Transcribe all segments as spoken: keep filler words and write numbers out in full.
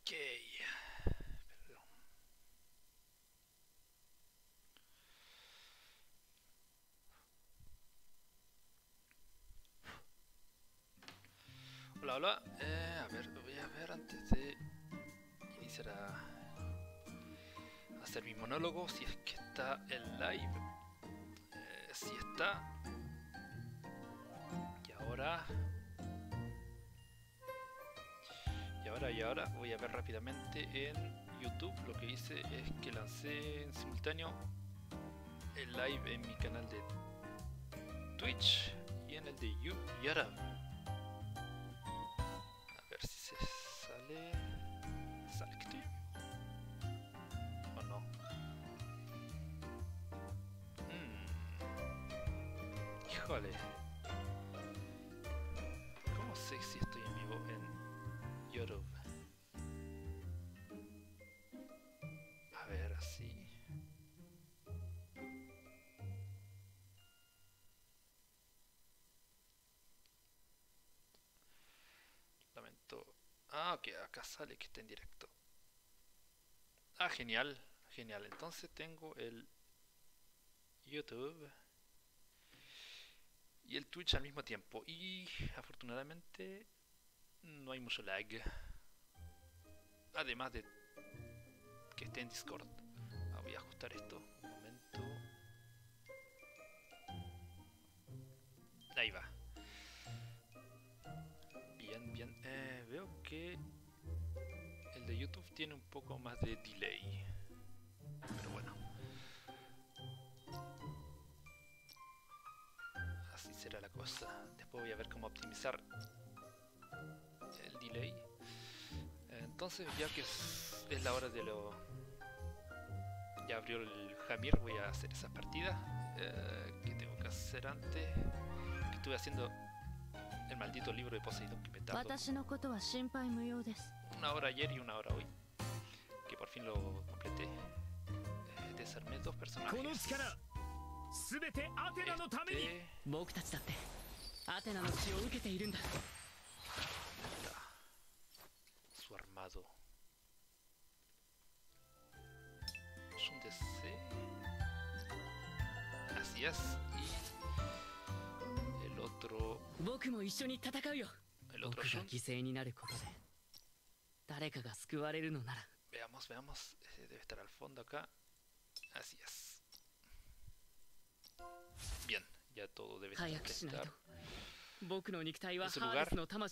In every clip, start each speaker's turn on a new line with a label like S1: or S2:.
S1: Perdón. Hola, hola. Eh, a ver, voy a ver antes de iniciar a hacer mi monólogo si es que está el live. Eh, si está. Y ahora. Y ahora, y ahora voy a ver rápidamente en YouTube. Lo que hice es que lancé en simultáneo el live en mi canal de Twitch y en el de YouTube. A ver si se sale. ¿Sale que estoy en vivo? ¿O no? Mm. Híjole. ¿Cómo sé si estoy en vivo en YouTube? A ver, así. Lamento. Ah, ok, acá sale que está en directo. Ah, genial, genial. Entonces tengo el YouTube y el Twitch al mismo tiempo. Y afortunadamente no hay mucho lag. Además de que esté en Discord. Ah, voy a ajustar esto. Un momento. Ahí va. Bien, bien. Eh, veo que el de YouTube tiene un poco más de delay. Pero bueno. Así será la cosa. Después voy a ver cómo optimizar el delay. Entonces, ya que es, es la hora de lo... Ya abrió el Jamir, voy a hacer esa partida. Eh, ¿Qué tengo que hacer antes? Que estuve haciendo el maldito libro de Poseidón que me tardó una hora ayer y una hora hoy. Que por fin lo completé. Eh, desarmé dos personajes. Este... Su armado. Es un D C. Así es. Y el otro. El otro Shun. Veamos, veamos. Eh, debe estar al fondo acá. Así es. Bien, ya todo debe estar. En su lugar.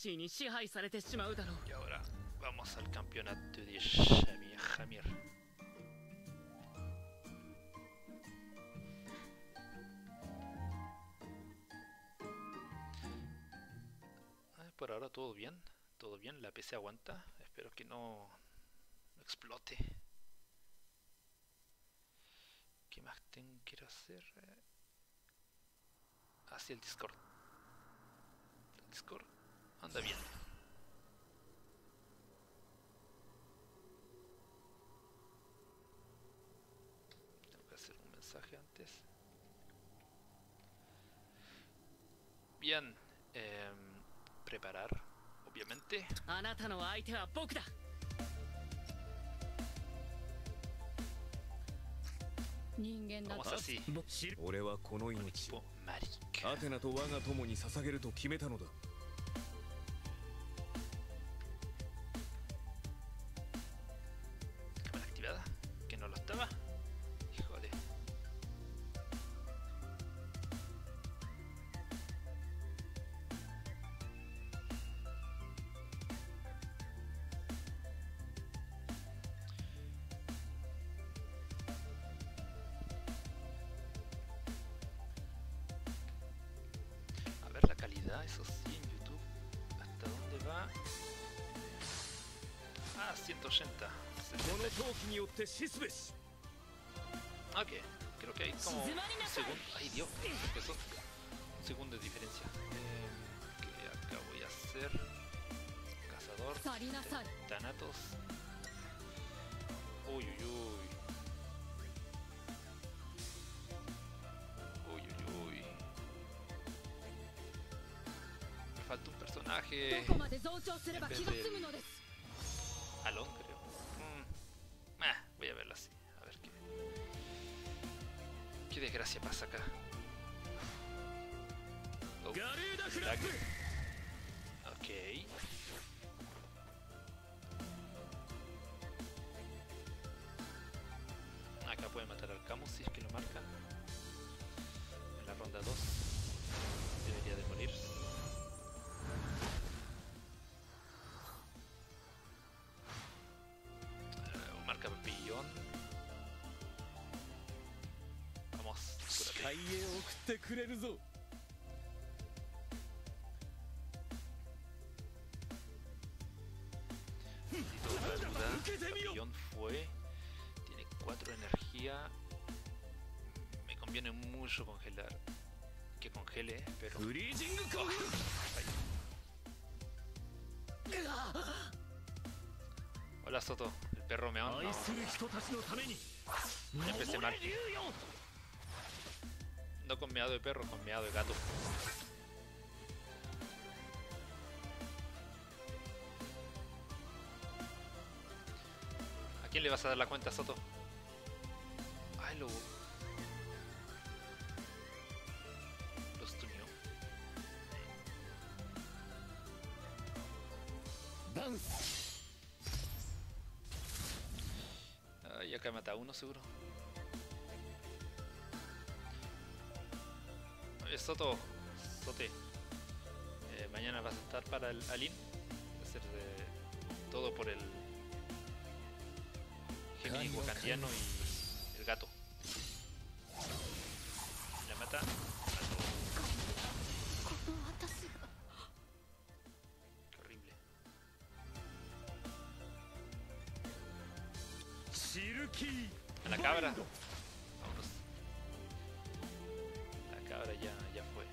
S1: Y ahora vamos al campeonato de Jamir. Por ahora todo bien, todo bien, la P C aguanta, espero que no, no explote. ¿Qué más tengo que hacer? Hacia el Discord. El Discord anda bien. Tengo que hacer un mensaje antes. Bien, eh, preparar, obviamente. Vamos así. Tipo marica. Cámara activada, que no lo estaba. Híjole. Eso sí, en YouTube. ¿Hasta dónde va? Ah, ciento ochenta. Ok, creo que hay como un segundo. Ay, Dios, empezó. Un segundo de diferencia. Eh, que acá voy a hacer. Cazador. Thanatos. Uy, uy, uy. Uy, uy, uy. Falta un personaje en vez del Alon, creo. se pasa acá? Oh, lag. Ok. Acá puede matar al Camus si es que lo marca. En la ronda dos debería de morir. Uh, marca Papillón. Vamos, cúrate. Necesito una ayuda. Papillón fue. Tiene cuatro de energía. Me conviene mucho congelar. Que congele, pero... Oh, hola Soto, el perro me ama. No. Empecé mal. No con meado de perro, con meado de gato. ¿A quién le vas a dar la cuenta, Soto? Ay, lo... Lo stuneó. Ay, acá mata a uno seguro. Oye, Soto, Sote, eh, mañana vas a estar para el Alin. Hacer eh, todo por el Géminis wakandiano y el gato. La mata. Qué horrible. A la cabra. Vámonos. La cabra ya, ya fue.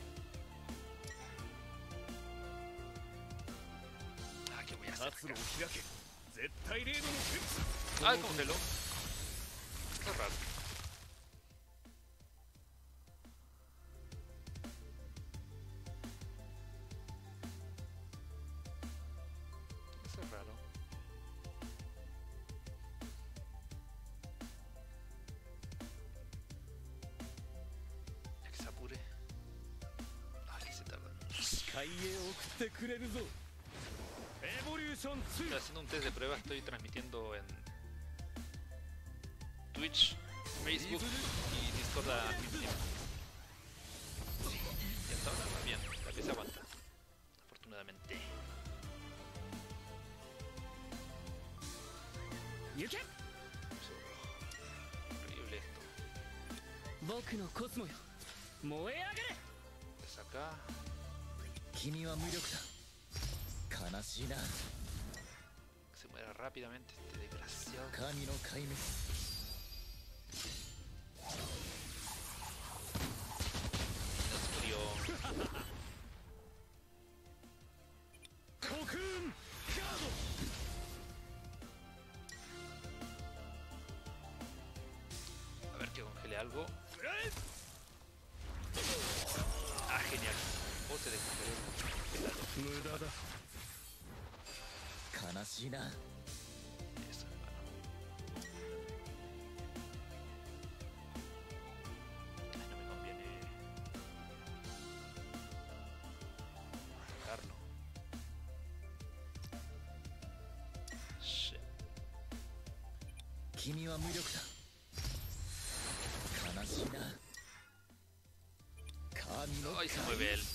S1: Ah, ¿qué voy a hacer acá? Ah, congeló. Qué raro. Eso es raro. Ya que se apure. Ay, que se tarda. Estoy haciendo un test de prueba, estoy transmitiendo en Twitch, Facebook y Discord al mismo tiempo. Y hasta ahora va bien, la que se aguanta, afortunadamente. Horrible esto. Es acá. Que se muera rápidamente este desgraciado. Se murió. A ver que congele algo. Ah, genial. Oh, se descongeló. Eso, hermano. Ay, no me conviene atacarlo. Shit. Ay, se mueve él.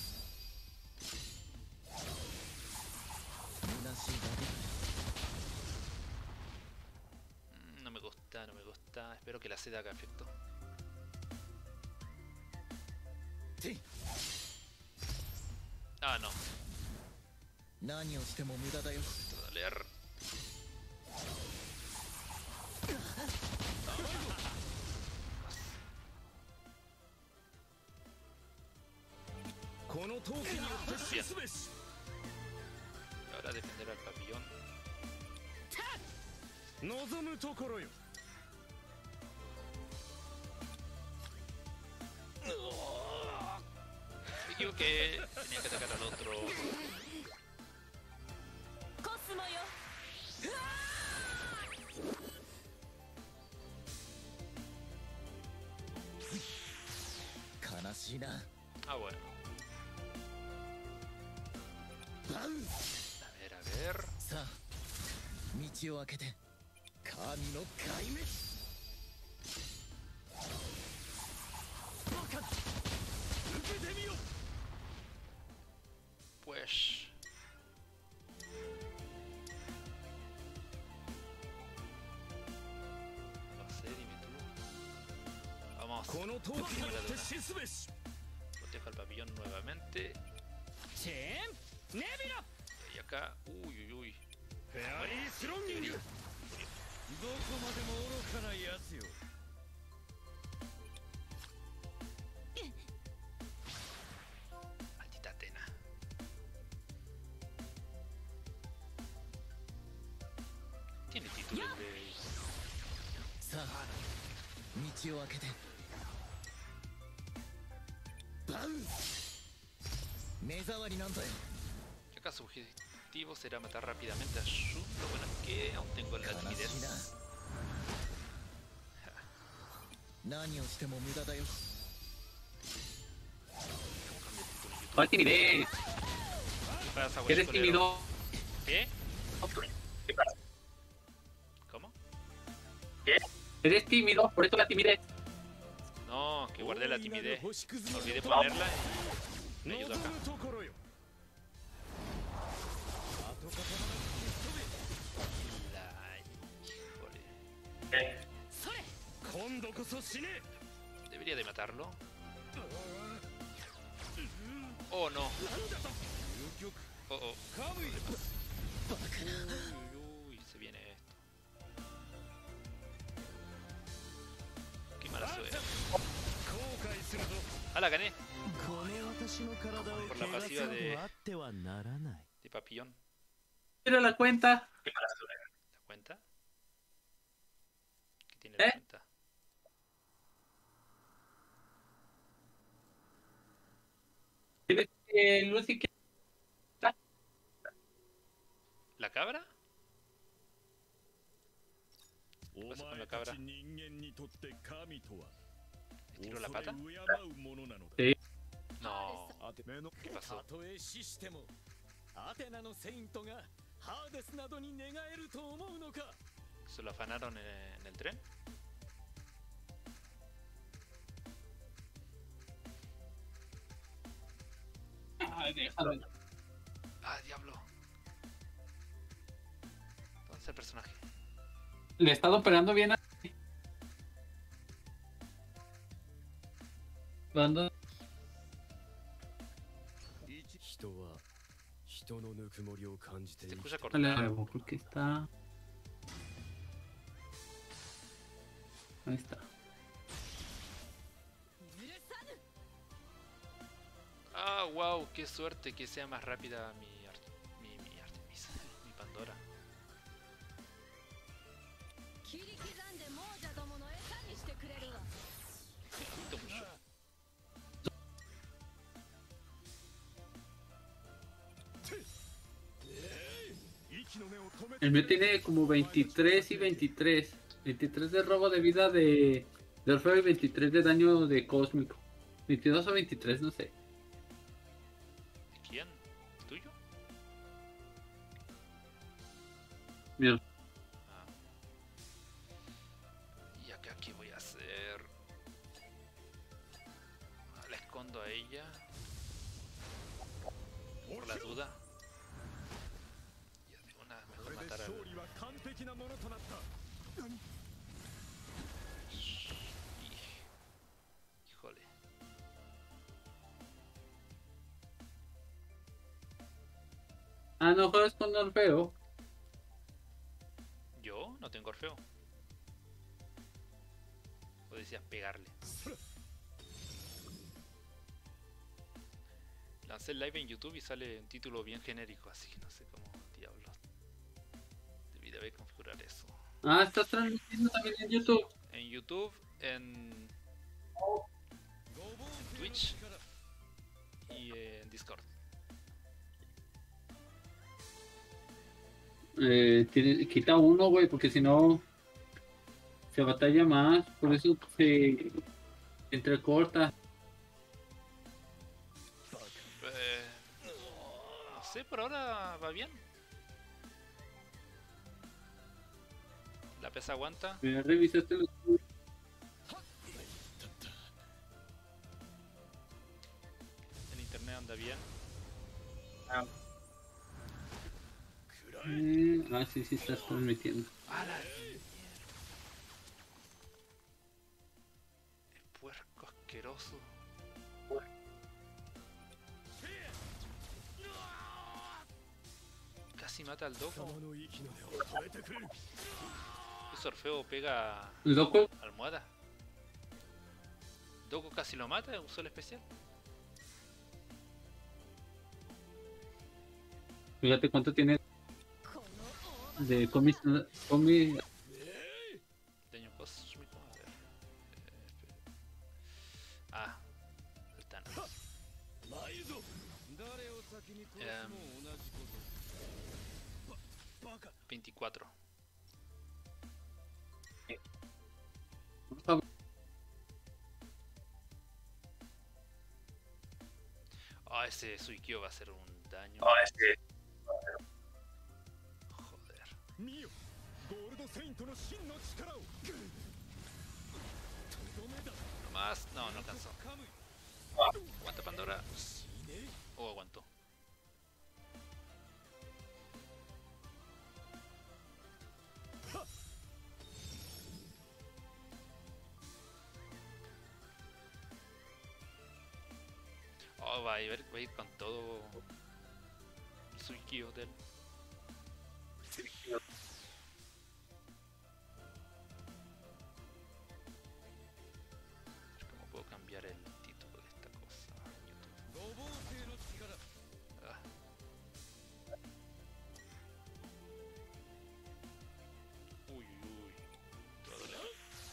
S1: No me gusta, no me gusta. Espero que la C haga efecto. Ah, no. Esto va a doler. Bien. Ahora defender al papillón. Me equivoqué. Tenía que atacar al otro. Ah, bueno. A ver, a ver. Pues... No sé, dime tú. Vamos. Proteja el pabellón nuevamente. Y acá... Uy, uy, uy. Maldita Atena. Tiene título de... Ah, yo acá su objetivo será matar rápidamente a Shu. Lo bueno es que aún tengo la timidez.
S2: ¿Cuál timidez? ¿Eres tímido?
S1: ¿Qué? ¿Cómo?
S2: ¿Qué? ¿Eres tímido? Por eso la timidez.
S1: No, que guardé la timidez. Me olvidé ponerla y me ayudo acá. La... Híjole. Debería de matarlo. Oh, no. Oh, oh. Uy, uy, se viene esto. Qué mala suerte. Ah, la gané. Por la pasiva de... de Papillón.
S2: Mira la cuenta.
S1: ¿La cuenta? ¿Qué tiene la
S2: ¿Eh?
S1: cuenta?
S2: ¿Tienes que Lucy que...
S1: ¿La cabra? ¿Qué pasa con la cabra? ¿Le tiró la pata?
S2: Sí.
S1: No. ¿Qué pasó? ¿Se lo afanaron en, en el tren?
S2: Ay, déjalo.
S1: Ah, diablo. ¿Dónde está el personaje?
S2: Le he estado operando bien a... ¿Dónde?
S1: Se escucha
S2: Dale,
S1: cortado.
S2: ¿por qué está? Ahí está.
S1: Ah, wow, qué suerte que sea más rápida mi, Ar mi, mi Artemis, mi Pandora.
S2: El mío tiene como veintitrés y veintitrés. veintitrés de robo de vida de, de Orfeo y veintitrés de daño de cósmico. veintidós o veintitrés, no sé.
S1: ¿De quién? ¿Tuyo?
S2: Mira.
S1: Ah. ¿Y acá qué voy a hacer? Ah, la escondo a ella. Por la duda. Ya de una, mejor matar al... Híjole.
S2: Ah, no juegas con Orfeo.
S1: ¿Yo? No tengo Orfeo. O decías pegarle. Lancé el live en YouTube y sale un título bien genérico, así que no sé cómo diablos. Debí de haber configurar eso.
S2: Ah, estás transmitiendo también en YouTube.
S1: En YouTube, en, en Twitch y en Discord.
S2: Eh, tiene, quita uno, güey, porque si no se batalla más. Por eso se entrecorta.
S1: por ahora va bien. La pesa aguanta.
S2: ¿Ya revisaste los...
S1: El internet anda bien.
S2: Ah, eh, ah sí, sí estás transmitiendo.
S1: ¡A la mierda! El puerco asqueroso. Casi mata al Doko. Ese Orfeo pega
S2: ¿Loco?
S1: almohada. Doko casi lo mata, usó el especial.
S2: Fíjate cuánto tiene de comis... comis...
S1: Daño cósmico, a ver. Eh, espera. Ah, el Thanos. Em, veinticuatro. Ah, ese Suikyo va a hacer un daño.
S2: Ah, este...
S1: Joder. No más. No, no alcanzó. Aguanta Pandora. Oh, aguantó. Oh, va a ir, va a ir con todo el Suikyo del... ¿Cómo puedo cambiar el título de esta cosa? YouTube. Ah. Uy, uy, uy. Todo doler.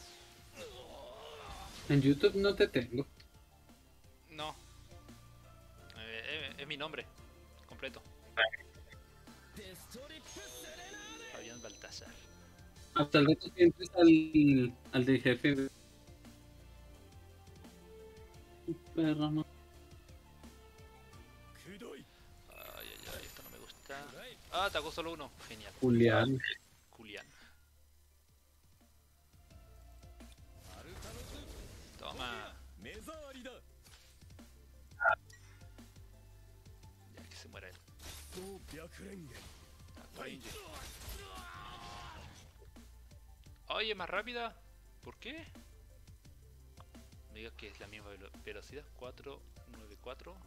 S2: En YouTube no te tengo.
S1: No. Eh, eh, es mi nombre completo. Fabián Baltasar.
S2: Hasta el rato que entres al, al de jefe. Perra, no.
S1: Ay, ay, ay, esto no me gusta. Ah, atacó solo uno. Genial.
S2: Julián.
S1: Julián. Toma. Ya que se muera él. Oye, más rápida. ¿Por qué? Me digas que es la misma velo velocidad. cuatro, nueve, cuatro.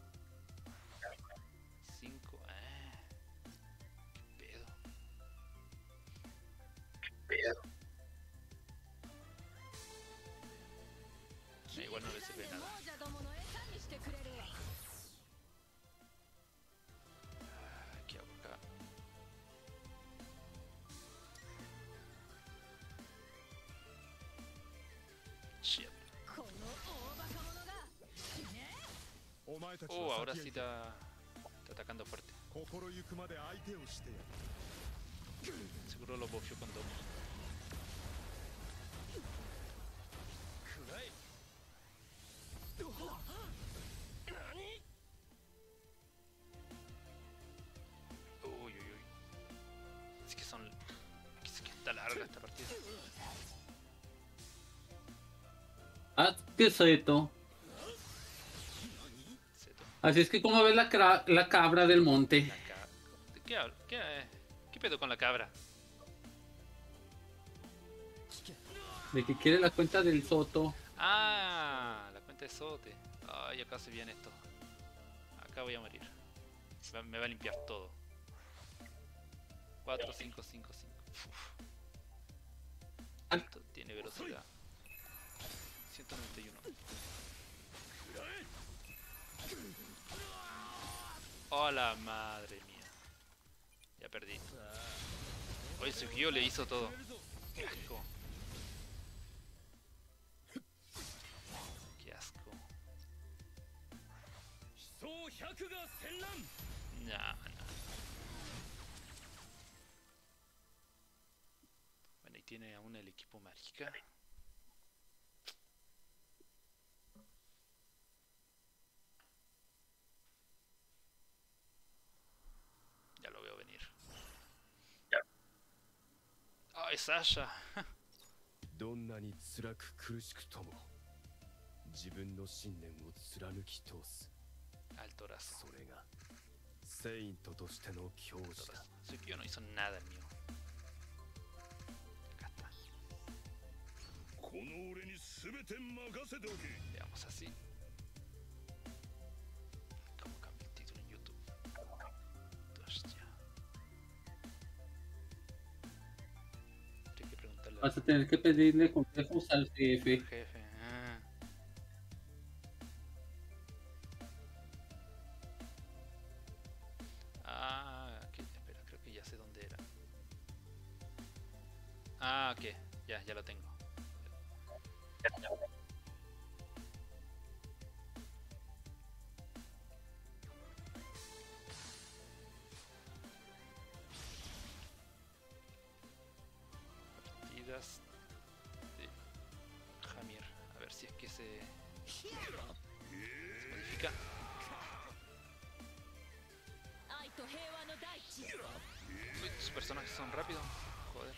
S1: cinco. Ah. ¿Qué pedo? ¿Qué pedo? Eh, igual no le sirve de nada. Ah, ¿qué hago acá? Shit. Oh, ahora sí está, está atacando fuerte. Seguro lo bofeó con dos. Uy, uy, uy. Es que son... Es que está larga esta partida.
S2: Ah, qué seto.
S1: Seto.
S2: Así es que como ves la, cra- la cabra del monte.
S1: La ca- ¿De qué hablo? ¿Qué, eh? ¿Qué pedo con la cabra?
S2: De que quiere la cuenta del Soto.
S1: Ah, la cuenta de Sote. Ay, acá se viene esto. Acá voy a morir. Va- Me va a limpiar todo. cuatro, cinco, cinco, cinco. Esto tiene velocidad. ciento noventa y uno. Oh, la madre mía. Ya perdí. Oye, Sukiyo le hizo todo. Qué asco. Qué asco. Nah, nah. Bueno, y tiene aún el equipo mágica. Sasha.
S3: どんなに辛く苦しくとも自分の信念を貫き通す。
S1: Altorazo.
S3: それがセイントとしての教師だ。
S1: Tsukio no hizo nada el mío. Acá está.
S4: この俺に全て任せておけ。
S1: Veamos así. ¿Cómo cambio el título en YouTube? Hostia. Tendré que preguntarle
S2: Vas a tener que pedirle consejos al jefe.
S1: al jefe. Ah. Ah, ok, espera, creo que ya sé dónde era. Ah, ok, ya, ya lo tengo. Partidas de Jamir. A ver si es que se, se modifica. Uy, sus personajes son rápidos. Joder.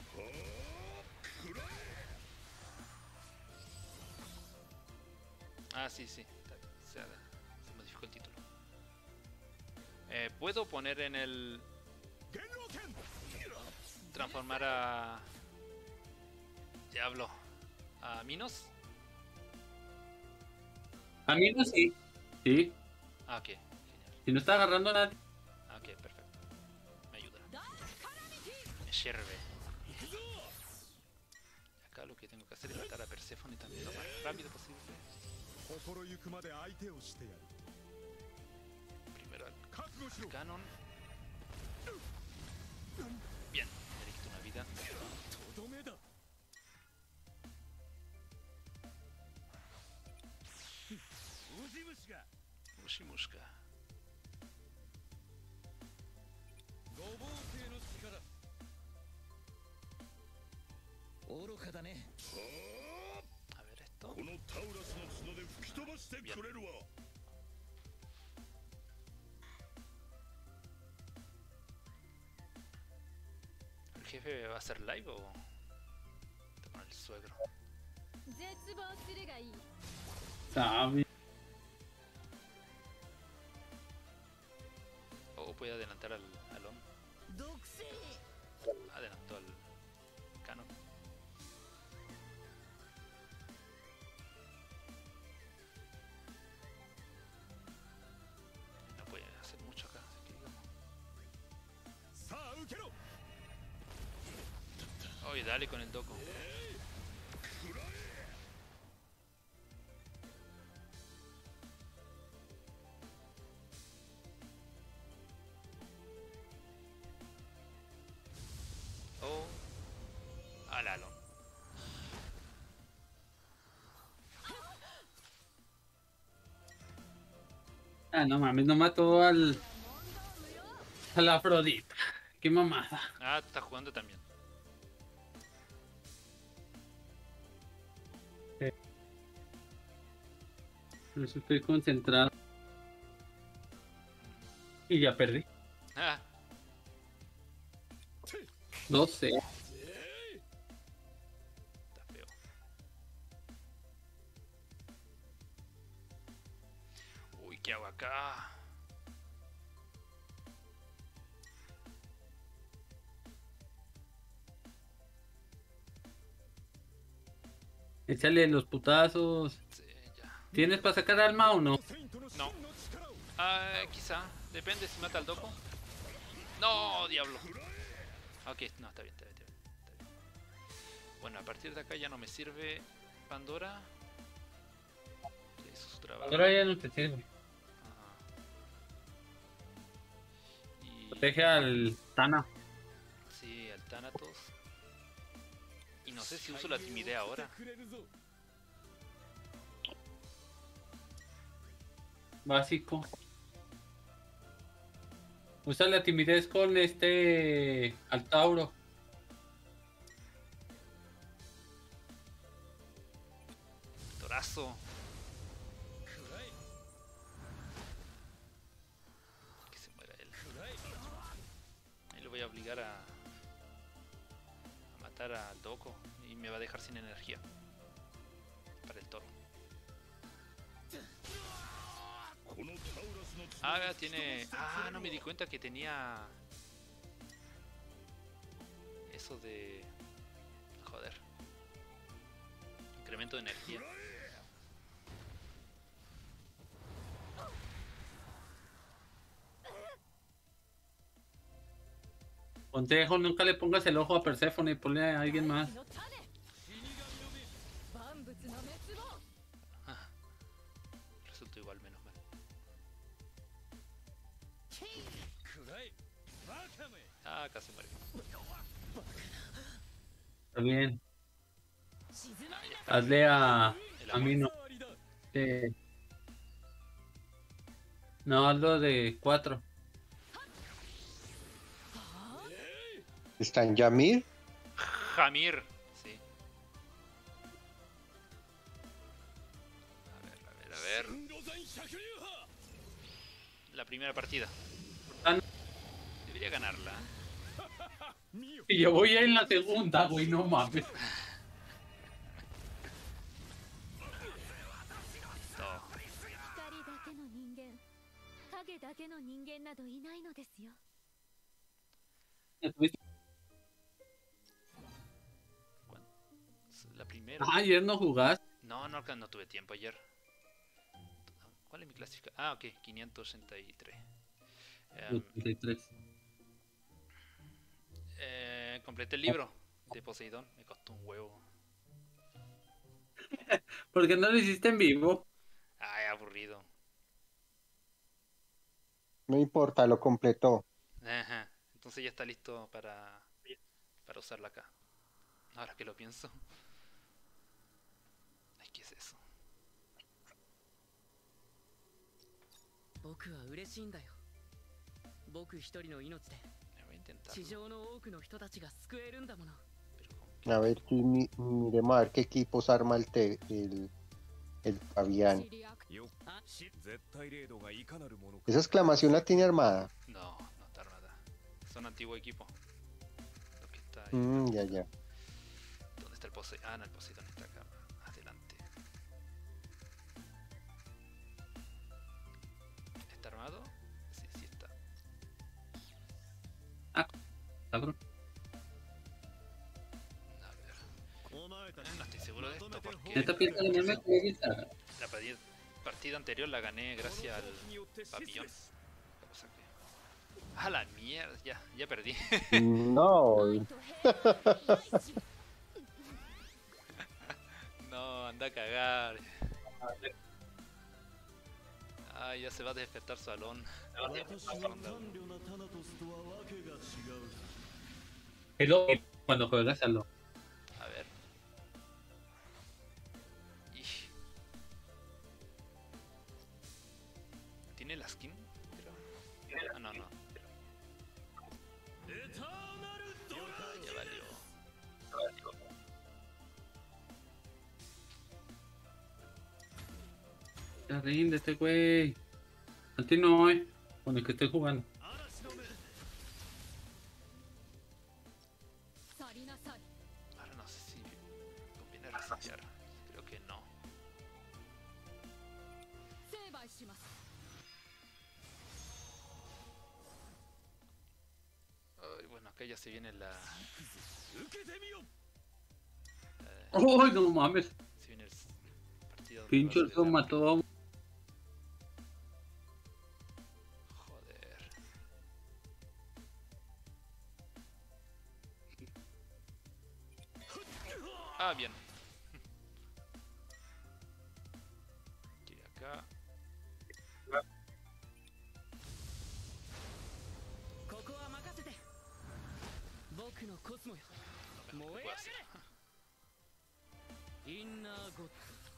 S1: Ah, sí, sí. Se, se modificó el título. Eh, ¿Puedo poner en el... transformar a... Diablo. ¿A Minos?
S2: A mí no sí. Sí.
S1: Ah, ok. Genial.
S2: Si no está agarrando a nadie.
S1: Ah, ok, perfecto. Me ayuda. Me sirve. Acá lo que tengo que hacer es matar a Persephone también lo más rápido posible.
S3: 心ゆくまで相手をしてやる。
S1: Primero al
S3: 覚悟しろ。
S1: Canon. Bien, le quito una vida.
S3: とどめだ。ウジ虫が。
S1: Mushimushka.
S3: ごぼう系の力。
S5: 愚かだね。
S1: A ver esto.
S4: このタウラスの角で吹き飛ばしてくれるわ。
S1: ¿El jefe va a hacer live o está con el suegro?
S6: 絶望するがいい。
S2: Sabe.
S1: O puede adelantar al Alon.
S5: 毒性。
S1: Adelantó al Canon. No puede hacer mucho acá, que digamos.
S3: さあ受けろ。
S1: Oye, dale con el Doko. Oh, al Alon.
S2: Ah, no mames, no mató al. A la Afrodita. Qué mamada.
S1: Ah, está jugando también.
S2: Por eso estoy concentrado. Y ya perdí.
S1: Ah,
S2: No sé.
S1: está feo. Uy, ¿qué hago acá?
S2: Échale los putazos.
S1: Sí, ya.
S2: ¿Tienes para sacar alma o no?
S3: セイントの真
S1: No.
S3: の力を。
S1: Ah, quizá. Depende si mata al Doko. No, diablo. Ok, no, está bien, está bien, está bien, está bien. Bueno, a partir de acá ya no me sirve Pandora. Ya hizo su trabajo.
S2: Ahora ya no te sirve.
S1: Ajá. Y...
S2: Protege al Tana.
S1: Sí, al Thanatos. Y no sé si uso la timidez ahora.
S3: くれるぞ。
S2: Básico. Usa la timidez con este. Al Tauro.
S1: Torazo. Que se muera él. Ahí lo voy a obligar a, a matar a Doko y me va a dejar sin energía para el toro. Ah, tiene... Ah, no me di cuenta que tenía... Eso de... Joder. Incremento de energía.
S2: Consejo, nunca le pongas el ojo a Persephone, ponle a alguien más.
S1: Resultó igual, menos mal. Ah, casi muere.
S2: Está bien.
S1: Ah, ya está.
S2: Hazle a...
S1: El
S2: A mí no. Eh, No, hazlo de cuatro.
S7: ¿Está en Yamir?
S1: Jamir, sí. A ver, a ver, a ver. La primera partida.
S2: Ah, no.
S1: Debería ganarla.
S2: Y yo voy a ir en la segunda, güey, no mames.
S1: Listo.
S6: 光だけの人間影だけの人間などいないのですよ
S1: La primera.
S2: Ah, ayer no jugaste.
S1: No, no, no tuve tiempo ayer. ¿Cuál es mi clasificación? Ah, ok, quinientos sesenta y tres. Em,
S2: ochenta y tres.
S1: eh, completé el libro de Poseidón. Me costó un huevo.
S2: ¿Por qué no lo hiciste en vivo?
S1: Ay, aburrido.
S7: No importa, lo completó.
S1: Ajá. Entonces ya está listo para, para usarla acá. Ahora que lo pienso. Ay, ¿qué es eso?
S8: 僕は嬉しいんだよ。僕一人の命で
S1: Me voy a intentar.
S8: 地上の多くの人たちが救えるんだもの。
S1: Pero con...
S7: A ver, si mi- miremos a ver qué equipos arma el, te- el, el Fabián.
S3: よっし絶対レードがいかなるものか
S7: Esa exclamación la tiene armada.
S1: No, no está armada. Son antiguo equipo. Lo que está ahí.
S7: Mm, ya, ya.
S1: ¿Dónde está el Poseidón? Ah, no, el Poseidón está acá. Adelante. ¿Está armado? Sí, sí está.
S2: Cabrón.
S1: A ver. No estoy seguro de esto porque
S2: Neta piensa ganarme con esta.
S1: la partida, partida anterior la gané gracias al papillón. La cosa que... ¡Ah, la mierda! Ya, ya perdí.
S7: No.
S1: No, anda a cagar. Ah, ya se va a despertar su alón.
S2: Es lo que cuando juegas a lo.
S1: A ver. Ish. ¿Tiene la skin? Creo. Ah, no, no. Ah, ya valió.
S2: Ya rinde este güey. A ti no, eh. Con el que estoy jugando.
S6: 去りなさい
S1: Ahora no sé si conviene resetear. Creo que no.
S6: 成敗します
S1: Ay, bueno, acá ya se viene la... eh,
S2: ¡Ay, no mames!
S1: se viene el s- partido donde
S2: Pincho
S1: va a
S2: el
S1: ser el-
S2: mató a un...
S1: Joder. Ah, bien. Y acá.
S8: ここは任せて。僕のコスモよ。
S1: No me
S8: 燃え
S1: puedo
S8: 上
S1: hacer.
S8: げれ。インナーゴッ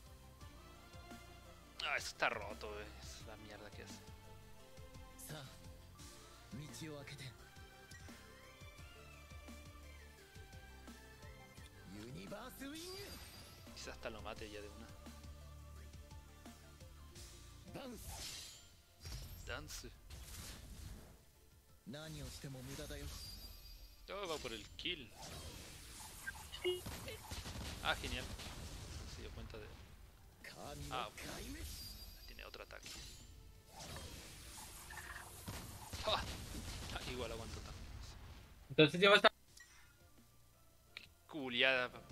S1: Ah, eso está roto, eh. Es la mierda que es.
S5: さあ道を開けてユニバースウィング
S1: Quizás hasta lo mate ya de una.
S5: ダンス
S1: Dance.
S5: 何をしても無駄だよ
S1: Todo va por el kill. Ah, genial. Se dio cuenta de... Ah, bueno. Tiene otro ataque. Ah, ah, igual aguanto también.
S2: Entonces ya va a estar.
S1: Qué culiada, papá.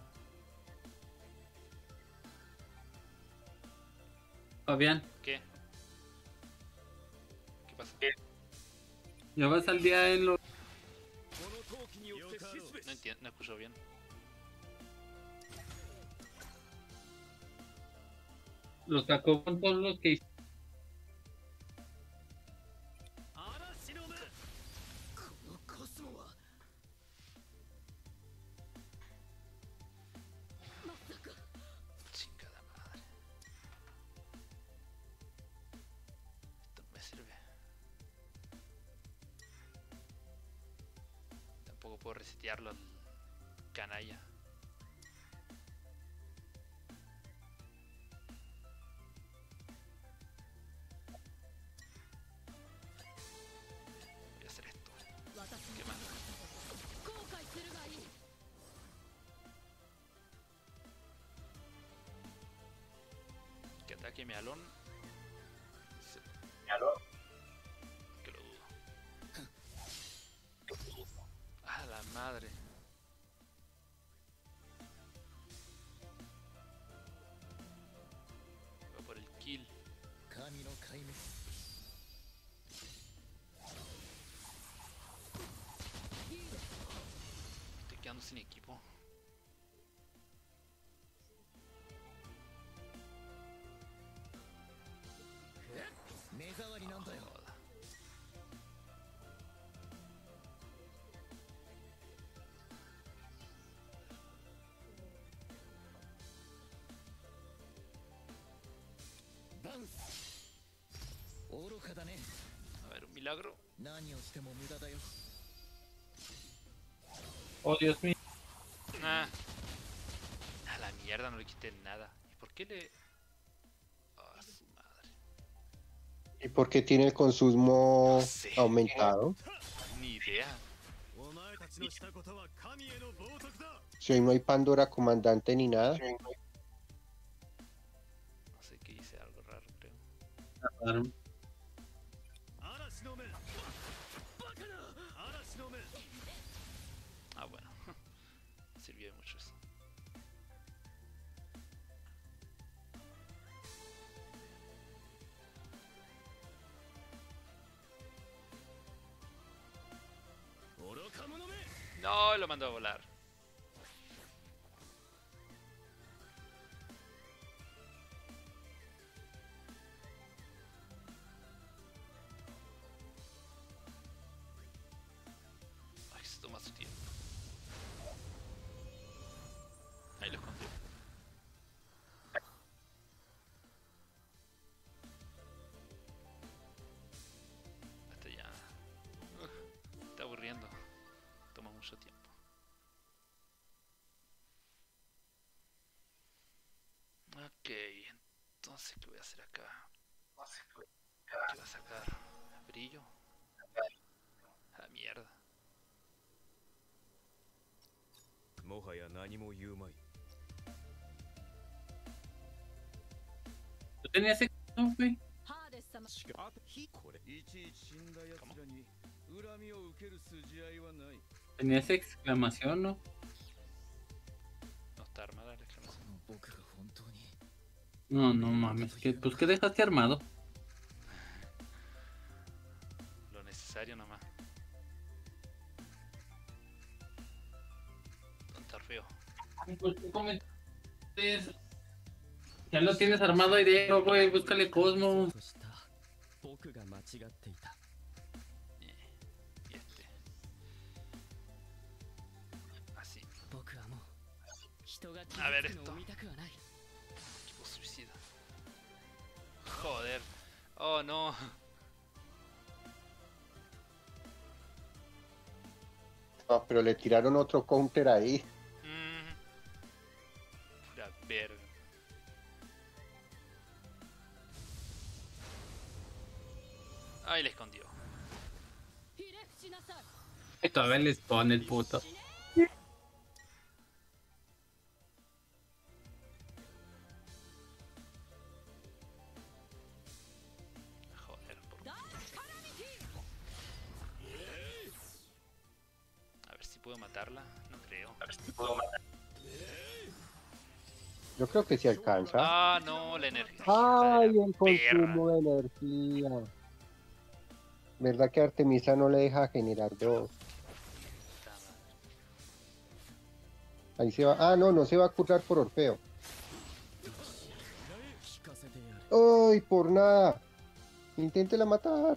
S2: Fabián,
S1: ¿Qué? ¿Qué pasa?
S2: ya vas al día en los.
S1: No entiendo, no escucho bien.
S2: Los sacó con todos los que.
S8: 嵐の目このコスモはまさか
S1: Chingada madre. Esto no me sirve. Tampoco puedo resetearlo al canalla. Voy a hacer esto.
S6: 私
S1: ¿Qué
S6: も
S1: más?
S6: 後悔するがいい
S1: Que ataque mi alón. Sí. Que lo dudo. Ah, la madre. Voy por el kill.
S5: 神の壊滅
S1: Estoy quedando sin equipo.
S5: 目障りなんだよ
S1: Joda.
S5: 愚かだね
S1: A ver, un milagro.
S5: 何をしても無駄だよ
S2: Oh, Dios mío.
S1: Nah. A la mierda, no le quité nada. ¿Y por qué le...? Ah, su madre.
S7: ¿Y por qué tiene el consumo
S1: No sé.
S7: aumentado?
S1: Ni idea.
S4: お前たちのしたことは神への冒涜だ
S7: Si hoy no hay Pandora comandante ni nada.
S1: No sé qué hice, algo raro, creo.
S2: Claro.
S4: 嵐の目バカな嵐の目
S1: Ah, bueno. Sirvió de mucho eso. No, lo mandó a volar. Ay, se toma su tiempo. Ahí lo escondí. Esto ya... Ugh, está aburriendo. Toma mucho tiempo. Ok, entonces ¿qué voy a hacer acá? ¿Qué va a sacar? ¿Brillo? A la mierda.
S3: もはや何も言うまい
S2: ¿Tú tenías ese no, güey?
S6: ハーデス様
S3: しかあひこれいちいち死んだ奴らに恨みを受ける筋合いはない
S2: Tenías exclamación, ¿no?
S1: No está armada la exclamación.
S5: 僕が本当に
S2: No, no mames. ¿Qué, pues qué dejaste armado?
S1: Lo necesario nomás. Tonta feo.
S2: Pues tú comentes. Ya lo tienes armado ahí dentro, güey. Búscale Cosmo.
S5: とした僕が間違っていた
S1: Y este. Así.
S8: 僕はもう人が傷
S1: A ver
S8: つくの
S1: esto.
S8: を見たくはない
S1: Equipo suicida. Joder. Oh no.
S7: No, pero le tiraron otro counter ahí.
S1: Mm. Pura verga. Ahí le escondió.
S6: ひれ伏しなさい
S2: Y todavía les pone el puto.
S1: No creo.
S7: Yo creo que sí alcanza.
S1: Ah, no, la energía.
S7: ¡Ay,
S1: hija de la
S7: el
S1: perra.
S7: consumo de energía! ¿Verdad que Artemisa no le deja generar dos?
S1: Puta madre.
S7: Ahí se va. Ah, no, no se va a curar por Orfeo.
S5: 聞かせてやる
S7: ¡Ay, por nada! Inténtela matar.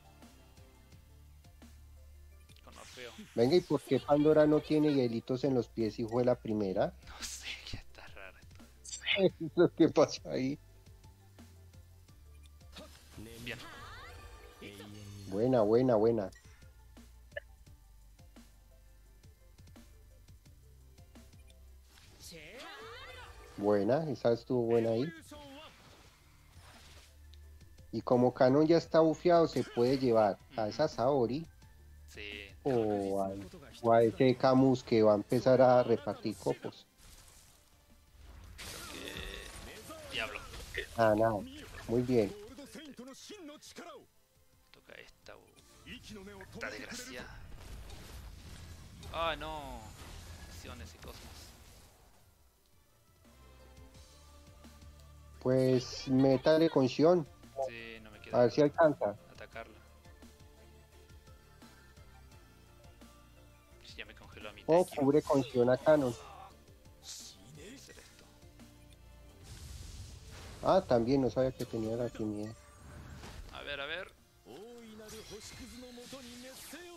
S1: Con Orfeo.
S7: Venga, ¿y por qué Pandora no tiene hielitos en los pies y fue la primera?
S1: No sé, ya está raro esto.
S7: Lo que pasa ahí.
S1: Bien.
S7: Buena, buena, buena. Buena, esa estuvo buena ahí. Y como Canon ya está bufeado, se puede llevar a esa Saori
S1: Sí.
S7: o a, o a ese Camus que va a empezar a repartir copos.
S1: Que... Diablo.
S7: Ah, nada. Muy bien.
S4: ゴールドセイントの真の力を
S1: Toca esta. uh,
S4: 息の根を止
S1: Esta
S4: めてくれる
S1: desgracia. Ah, no. Misiones y cosmos.
S7: Pues métale con Sion.
S1: Sí, no me
S7: A
S1: queda
S7: ver si alcanza.
S1: atacarla. Sí, ya me congeló a mi
S7: O
S1: Teki.
S7: cubre con Sion a Canon.
S1: Voy a hacer esto.
S7: Ah, también no sabía que tenía la timidez.
S1: A ver, a ver.
S5: 大いなる星屑のもとに熱せよ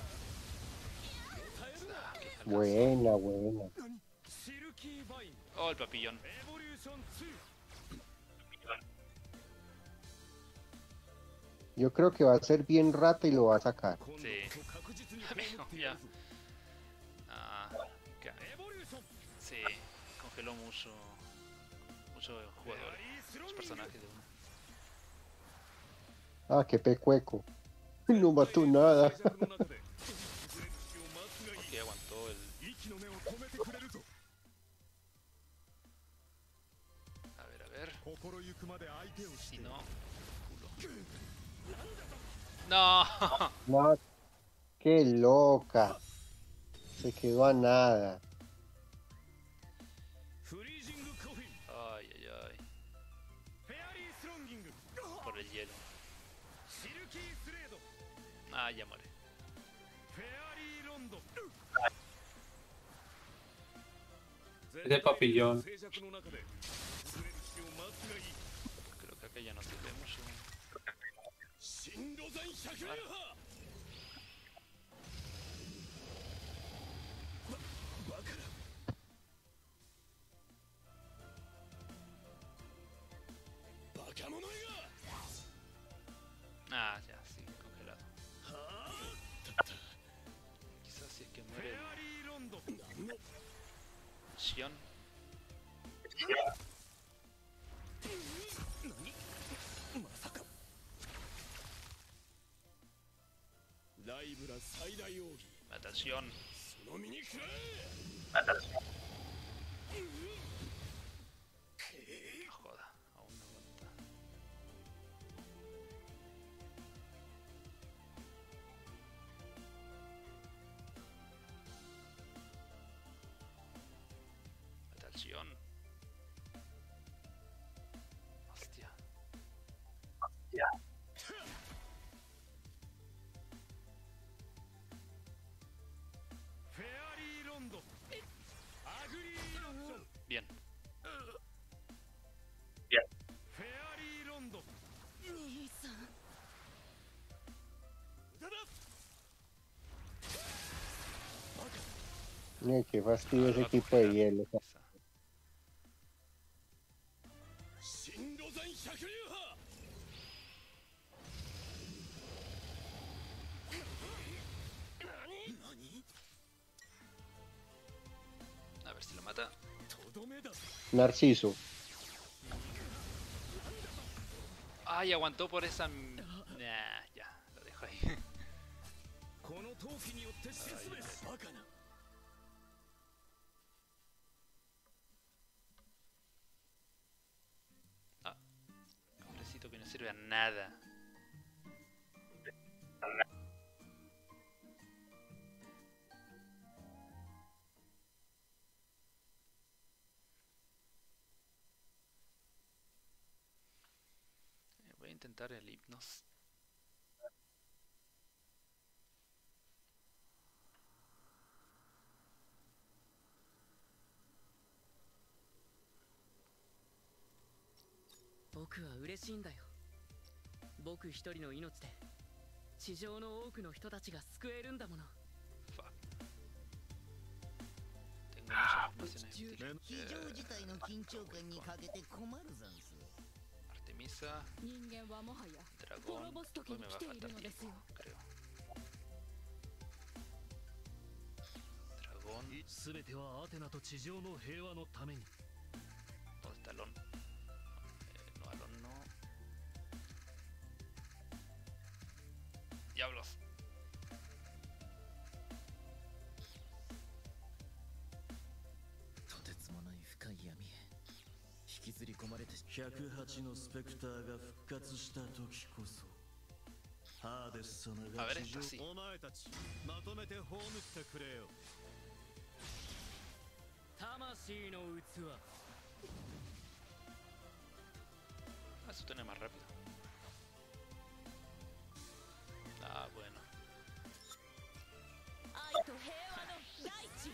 S1: Ah, qué alcance.
S7: Buena, buena.
S5: シルキーバイン
S1: Oh, el papillón.
S5: エボリューションツー
S7: Yo creo que va a ser bien rata y lo va a sacar.
S5: 今度こ
S1: Sí.
S5: そ確実に
S1: Amigo,
S5: 葬ってや
S1: ya.
S5: るぞ
S1: Ah, ca-
S5: エボリューション
S1: sí, congeló mucho. Muchos jugadores. Muchos personajes de uno.
S7: Ah, qué pecueco. No mató nada.
S4: 脆弱の中で崩れる隙を待つがいい
S1: Porque aguantó el.
S4: 息の根を止めてくれるぞ
S1: A ver, a ver.
S4: 心ゆくまで相手をし
S1: Si
S4: て
S1: no. Culo. No.
S7: No, qué loca. Se quedó a nada.
S5: フリージングコフィン
S1: Ay, ay, ay.
S5: フェアリースロンギング
S1: Por el hielo.
S5: シルキースレード
S1: Ah, ya muere.
S5: フェアリーロンド
S2: Ese papillón.
S4: 静寂の中で崩れる隙を待つがいい
S1: Creo que acá ya no sirve mucho.
S4: 新路山百竜派ババカなバカ者めが
S1: Ah, ya, sí, congelado. Quizás si es que
S5: フェ
S1: muere
S5: アリーロンド
S1: Xion.
S4: まさかライブラ最大奥義
S1: Mata Xion.
S4: その身に食らえ
S1: Joda, aún no aguanta. Mata al Xion. Hostia. Bien.
S5: フェアリーロンド
S6: 兄さん
S7: Ay, qué fastidio ese tipo de hielo.
S1: Esa.
S4: 新路山百竜派
S1: A ver si lo mata.
S4: とどめだ
S7: Narciso.
S1: Ay, aguantó por esa. m- Nah, ya, lo dejo ahí.
S5: この陶器によって沈めバカな
S1: Pobrecito que no sirve a nada. intentar el hipnos.
S8: Boku wa ureshi in da yo. Boku hitori no inochi de地上の多くの人たちが救えるんだもの。
S1: Fuck. Tengo muchas informaciones.
S5: 非常事態の緊張感にかけて困るざんす。
S1: Artemisa,
S6: 人間はもはや
S1: dragón.
S6: 滅ぼす時
S1: Hoy
S6: に
S1: me va
S6: 来
S1: a
S6: てい
S1: faltar
S6: るのです
S1: tiempo,
S6: よ。
S1: creo. Dragón.
S4: すべてはアテナと地上の平和のために。
S1: ¿Dónde está Alon? Eh, no, Alon no. Diablos.
S5: とてつもない深い闇へ引きずり込まれて。
S4: ひゃくはちのスペクターが復活した時こそハーデス様
S1: A
S4: が
S1: ver,
S4: 地
S1: esta
S4: 上
S1: sí.
S4: お前たちまとめて葬ってくれよ。
S8: 魂の器。
S1: Ah, eso tiene más rápido. Ah, bueno.
S6: 愛と平和の大地。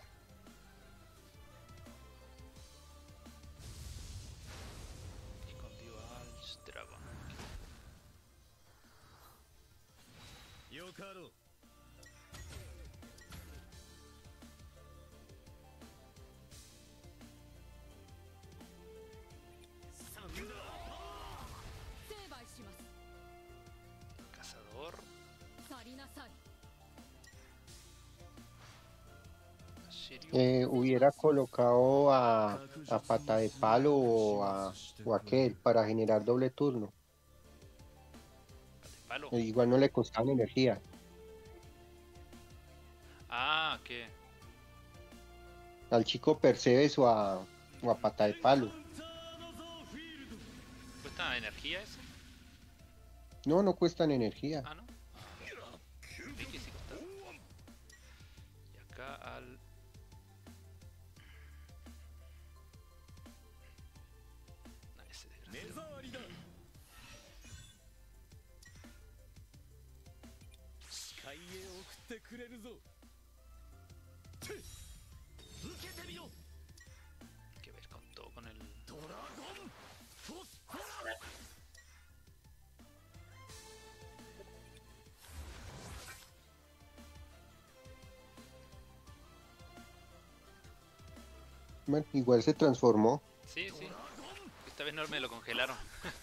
S1: Y contigo al dragón.
S4: よかろう。
S6: 成敗します。
S1: Cazador.
S6: 去りなさい。
S1: Shiryu.
S7: Eh, hubiera colocado a, a Pata de Palo o a, o a aquel para generar doble turno.
S1: Palo.
S7: Eh, Igual no le costaban energía.
S1: Ah, ¿qué?
S7: Al chico Percebes o a, o a Pata de Palo.
S1: ¿Cuesta energía eso?
S7: No, no cuestan energía.
S1: Ah, ¿no? Creí que sí costaba. Y acá al... Nah, ese
S4: 目
S1: desgraciado.
S4: 障りだ。視界へ送ってくれるぞ。て受けてみろ。
S1: Hay que ver con todo, con el...
S4: ドラゴンフォスフォラ。
S7: Bueno, igual se transformó.
S1: Sí, sí. Esta vez no me lo congelaron.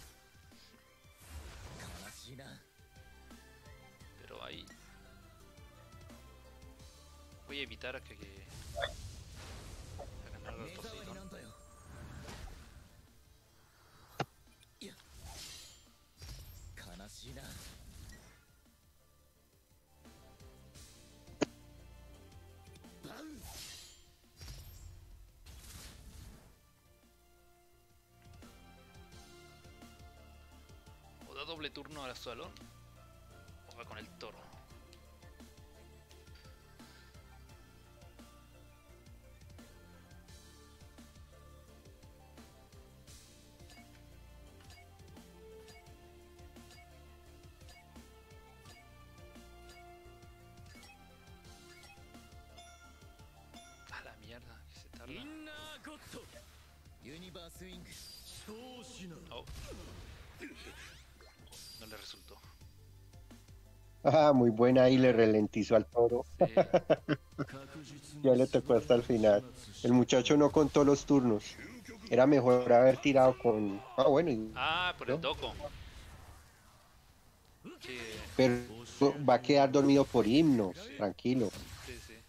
S5: 悲しいな。
S1: Pero ahí... Voy a evitar a que... a ganar al
S5: 目障り
S1: Poseidón.
S5: なんだよ。いや悲しいな。
S1: O da doble turno a su Alon o va con el toro. A la mierda, que se
S4: イ
S1: tarda.
S4: ンナーゴッド。
S5: ユニバースウィング。
S4: 超しな。
S1: Oh. No le resultó.
S7: Ah, muy buena y le ralentizó al toro.
S1: Sí.
S7: Ya le tocó hasta el final. El muchacho no contó los turnos. Era mejor haber tirado con... Ah, bueno, y-
S1: Ah, por el
S7: ¿No?
S1: toco. Sí,
S7: pero va a quedar dormido por himnos. Tranquilo.
S1: sí, sí.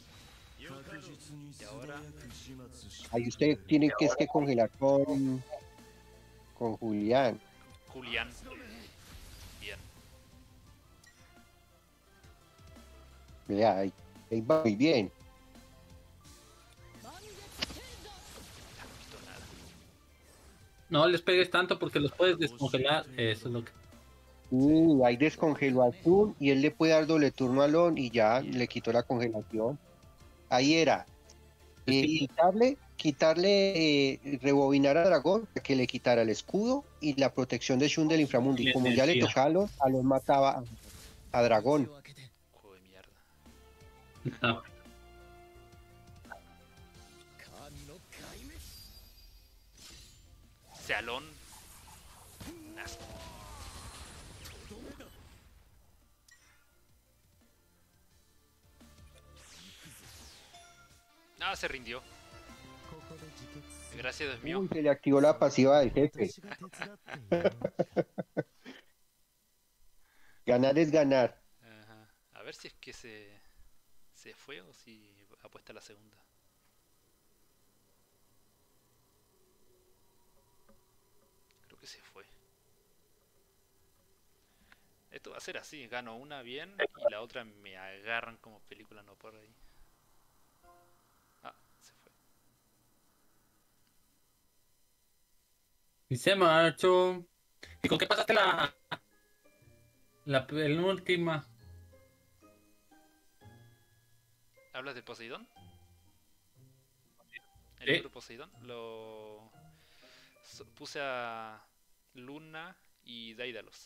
S1: Y ahora...
S7: Ahí usted tiene que, es que congelar con... Con Julián.
S1: Julián. Bien.
S7: Vea, ahí, ahí va muy bien.
S6: 満月天山。
S1: Ya no quitó nada.
S2: No les pegues tanto porque los puedes descongelar. Eso es lo que.
S7: Uh, ahí descongeló al Kun y él le puede dar doble turno a Lon y ya le quitó la congelación. Ahí era.
S2: Es que-
S7: Evitable quitarle, eh, rebobinar a Dragón, que le quitara el escudo y la protección de Shun del inframundo. Y como ya le tocaba a los, a los mataba a, a Dragón.
S1: Juego de mierda.
S2: No.
S1: Sealón. Asco. Ah, se rindió. Gracias, Dios mío.
S7: Uy, se le activó la pasiva del jefe. Ganar es ganar.
S1: Ajá. A ver si es que se, se fue o si apuesta a la segunda. Creo que se fue. Esto va a ser así, gano una bien y la otra me agarran como película no por ahí. Ah, se fue.
S2: Y se marchó. ¿Y con qué pasaste la, la penúltima?
S1: ¿Hablas de Poseidón? El
S2: Sí.
S1: libro Poseidón lo so- puse a Luna y Daidalos.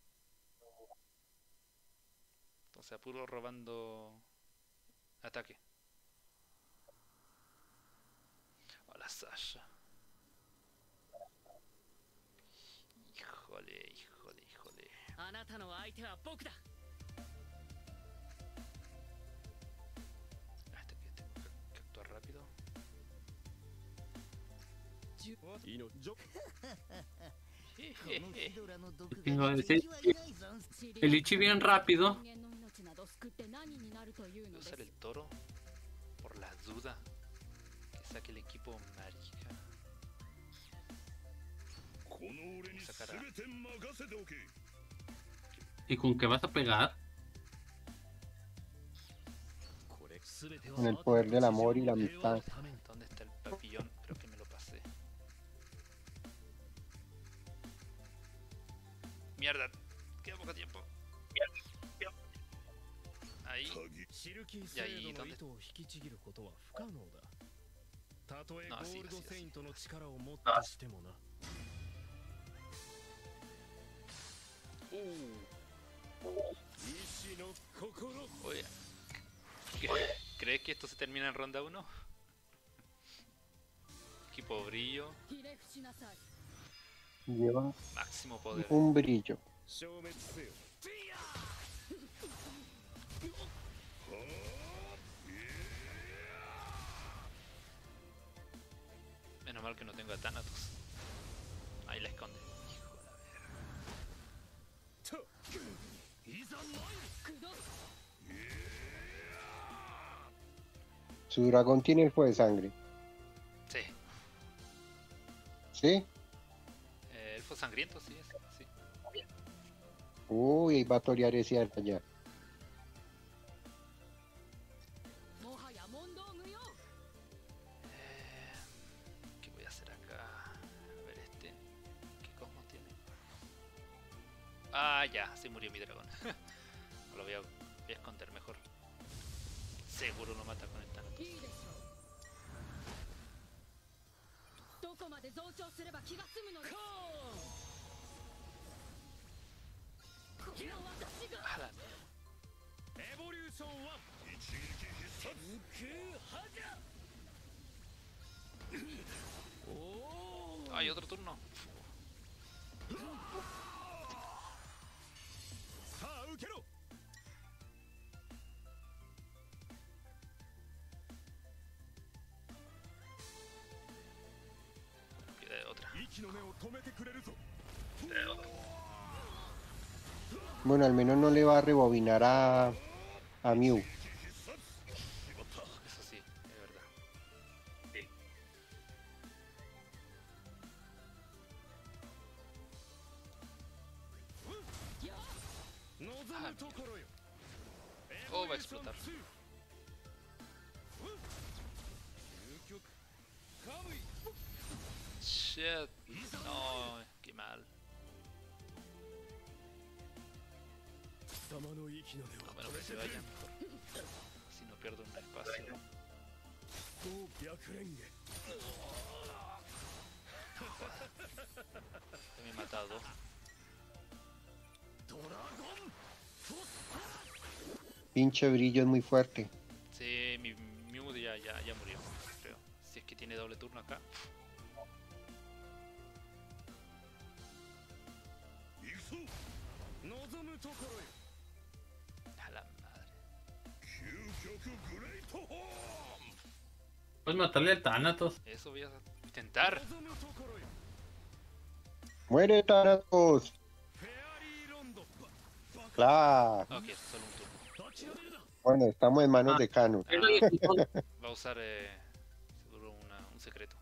S1: Entonces a puro robando ataque. Hola Sasha. Híjole, híjole, híjole.
S8: あなたの相手は僕だ。
S1: Ah, este que tengo que, que actuar rápido.
S3: いいのじょ
S2: Tengo que decir, el Ichi bien rápido.
S1: Voy a usar el toro por la duda que saque el equipo marica. Voy a sacar a-
S2: ¿Y con qué vas a pegar?
S7: Con el poder del amor y la amistad.
S1: ¿Dónde está el papillón? Creo que me lo pasé. Mierda, queda poco tiempo. Ahí.
S3: シルキー
S1: いやいい
S3: 制度の糸を引きちぎることは不可能だ。たとえゴ
S1: あ
S3: ールド
S1: そうだ
S3: セイントの力を持ったとしてもな。
S1: Uh,
S3: 意志の心。
S1: oye. ¿Qué- ¿Crees que esto se termina en ronda uno? Equipo brillo,
S7: Lleva
S1: máximo poder.
S7: un brillo.
S3: 消滅せよ。
S1: Menos mal que no tengo a Thanatos. Ahí la esconde. Hijo de la verga.
S3: いざ参る。
S7: Su dragón tiene fuego de sangre.
S1: Sí.
S7: ¿Sí?
S1: Eh, elfo sangriento, sí, es, sí.
S7: Uy, ahí va a torear ese allá.
S1: Eh, ¿Qué voy a hacer acá? A ver este. ¿Qué cosmos tiene? Ah, ya, se murió mi dragón. Lo voy a, voy a esconder mejor. Seguro lo mata con el Thanatos.
S6: どこまで増長すれば気が済むのです。この私が
S1: Ah, la
S3: エボリューションワン。一撃必殺。空ハジャ。おお。
S1: Hay otro turno.
S3: さあ受けろ。
S1: Queda de otra.
S3: 息の根を止めてくれるぞ。
S1: Queda de otra.
S7: Bueno, al menos no le va a rebobinar a, a Mew.
S1: Eso sí, es verdad. Oh, va a explotar. Shit. No, qué mal. A menos que se vayan mejor. Si no pierdo un espacio.
S4: 白蓮華
S1: Me he matado.
S4: ドラゴンフォス
S7: Pinche brillo es muy fuerte.
S1: Sí, mi Mew ya, ya, ya murió, creo. Si es que tiene doble turno acá.
S4: 行くぞ望むところよ
S1: A la madre.
S4: 究極グレートホーン
S2: Puedes matarle al Thanatos.
S1: Eso voy a intentar.
S4: 望むところよ
S7: ¡Muere, Thanatos!
S4: フェアリーロンドババカ
S7: ¡Claro!
S1: Ok, solo un turno.
S4: 諦めるな
S7: Bueno, estamos en manos
S2: Ah.
S7: de Cano.
S1: Va a usar eh, seguro una, un secreto.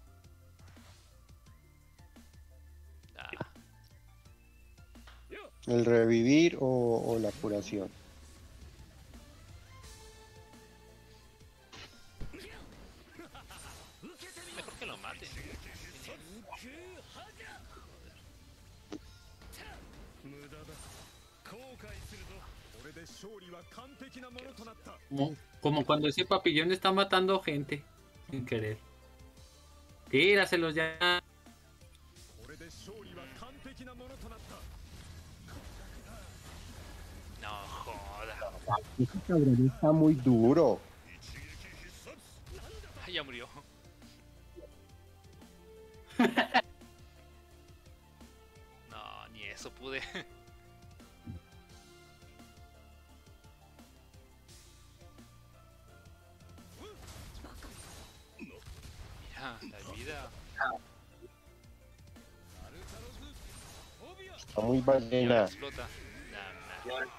S1: Ah,
S7: El revivir o, o la curación.
S1: mejor que lo mate.
S4: 無駄だ後悔するぞこれで勝利は完璧なものとなった
S2: Como, como cuando ese papillón está matando gente sin querer. Tíraselos ya.
S4: これで勝利は完璧なものとなった
S1: No joda.
S7: Ese cabrón está muy duro.
S1: Ay, ya murió. No, ni eso pude. Mira, la vida.
S7: Está muy
S1: Y ahora
S7: ballena.
S1: explota. Nah, nah.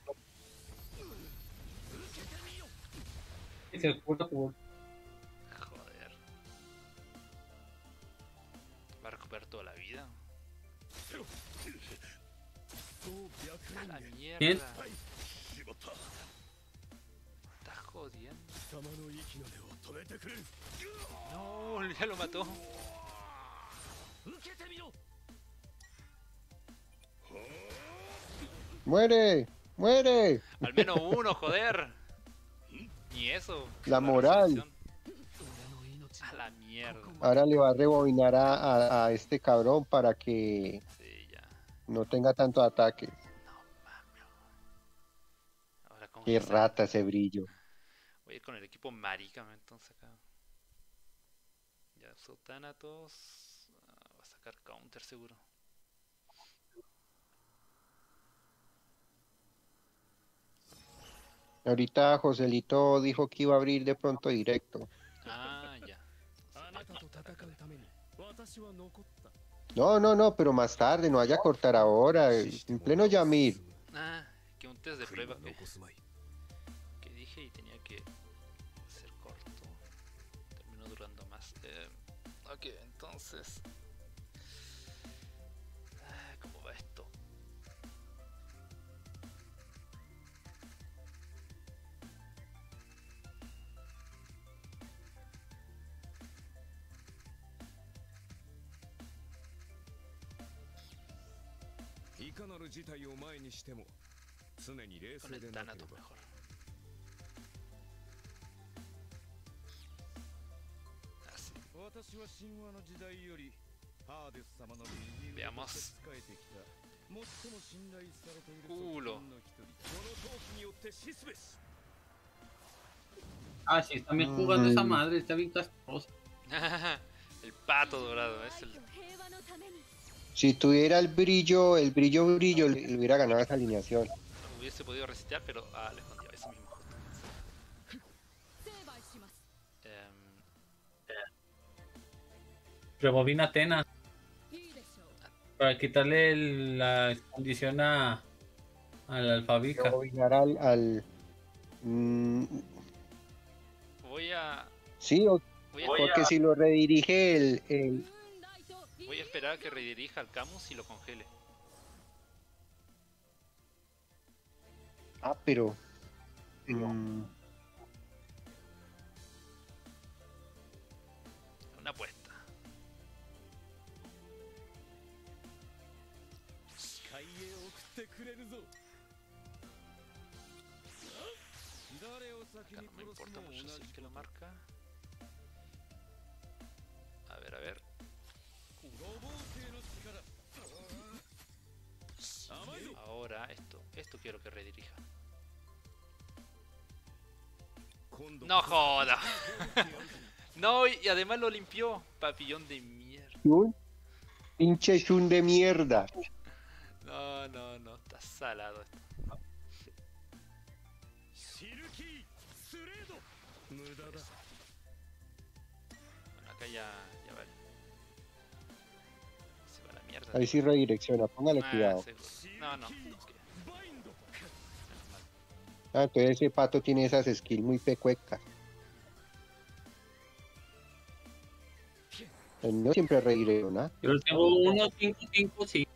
S2: Es el puro por-
S1: Joder. Va a recuperar toda la vida. A la mierda.
S2: ¿Quién?
S4: しまった
S1: Estás jodiendo.
S4: 貴様の息の根を止めてくれる
S1: No, ya lo mató.
S4: 受けてみろ
S7: ¡Muere! ¡Muere!
S1: Al menos uno, joder. Ni eso.
S7: La
S1: Una
S7: moral.
S1: resolución. A la mierda.
S7: Ahora le va a rebobinar a, a- a este cabrón para que
S1: Sí, ya.
S7: no tenga tanto ataque.
S1: No mames. Ahora con
S7: Qué rata ese brillo.
S1: Voy a ir con el equipo marica, entonces acá. Ya usó Thanatos. Ah, va a sacar counter seguro.
S7: Ahorita Joselito dijo que iba a abrir de pronto directo.
S1: Ah, ya.
S4: あなたと戦うために私は残った
S7: No, no, no, pero más tarde, no vaya a cortar ahora, en pleno Yamir.
S1: Ah, que un test de
S3: 悔い
S1: prueba
S3: は
S1: que,
S3: 残すまい
S1: que dije y tenía que ser corto. Terminó durando más. Eh, ok, entonces. Ah, ¿cómo va esto?
S3: いかなる事態を前にしても常に冷
S1: Con
S3: 静
S1: el
S3: でなけれ
S1: Thanatos
S3: ば
S1: mejor. Así.
S4: 私は神話の時代よりハーデス様の右
S1: Veamos.
S4: 仕えてきた最も信頼されている
S1: Culo.
S4: 側近の一人この闘気によって死すべし
S2: Ah, sí, está bien jugando esa madre, está bien castrosa.
S1: El pato dorado, es el.
S6: 平和のために
S7: Si tuviera el brillo, el brillo brillo, le le hubiera ganado esa alineación.
S1: Hubiese podido resetear, pero. Ah, le escondió, eso mismo.
S6: 成敗します
S1: Em,
S2: Rebobina Atena
S6: いいでしょう
S2: para quitarle el- la condición a al alfabica.
S7: Rebobinar al... al mm,
S1: voy a.
S7: sí, o-
S1: Voy a,
S7: porque si lo redirige el... el
S6: ムーンライト
S1: voy a esperar a que redirija al Camus y lo congele.
S7: ah, pero... mm,
S1: Una apuesta.
S4: 海へ送ってくれるぞ誰を先
S1: Acá
S4: に
S1: no me
S4: 殺す
S1: importa
S4: も同
S1: mucho si
S4: じ
S1: es que lo marca. Esto quiero que redirija. No joda. No, y además lo limpió. Papillón de mierda.
S7: ¿Un? Pinche chun de mierda.
S1: No, no, no. Está salado esto. Bueno, acá ya, ya vale. Se va a la mierda.
S7: Ahí sí redirecciona, póngale
S1: Ah,
S7: cuidado.
S1: seguro. No, no.
S7: Ah, entonces ese pato tiene esas skills muy pecuecas. El mío siempre redirecciona.
S2: Yo tengo uno, cinco, cinco, sí.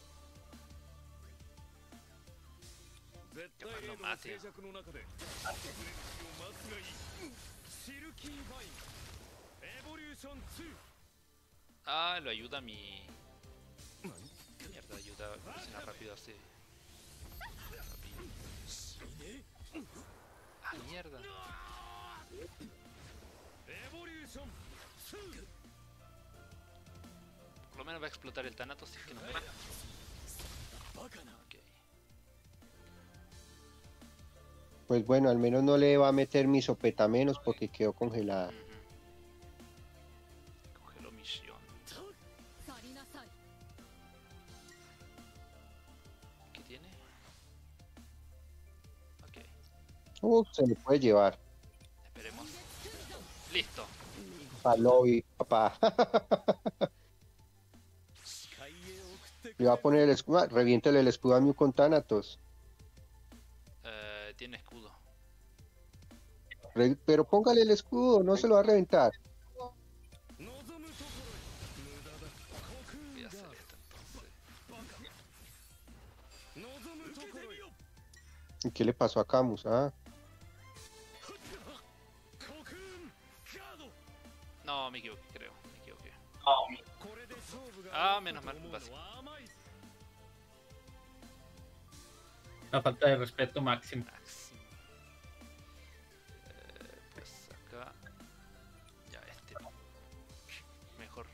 S1: Que lo mate. Ah, lo ayuda a mi... Mierda, ayuda a evolucionar rápido así. Ah, mierda. Por lo menos va a explotar el Thanatos si es que no muere. Ok.
S7: Pues bueno, al menos no le va a meter mi sopeta menos porque quedó congelada.
S1: Ujú. Congeló misión. ¿Qué tiene? Ok,
S7: Uh, se le puede llevar.
S1: esperemos. Listo.
S7: Al lobby, papá. Le va a poner el escudo. Ah, reviéntele el escudo a Mew con Thanatos.
S1: Eh, tiene escudo.
S7: Re- pero póngale el escudo, no se lo va a reventar.
S1: Voy a hacer esto entonces.
S7: ¿Y qué le pasó a Camus? Ah,
S1: No, me equivoqué, creo. Me equivoqué. Ah, menos mal. Básico.
S2: La falta de respeto máximo.
S1: Máximo. Eh, pues acá. Ya, este. Mejor.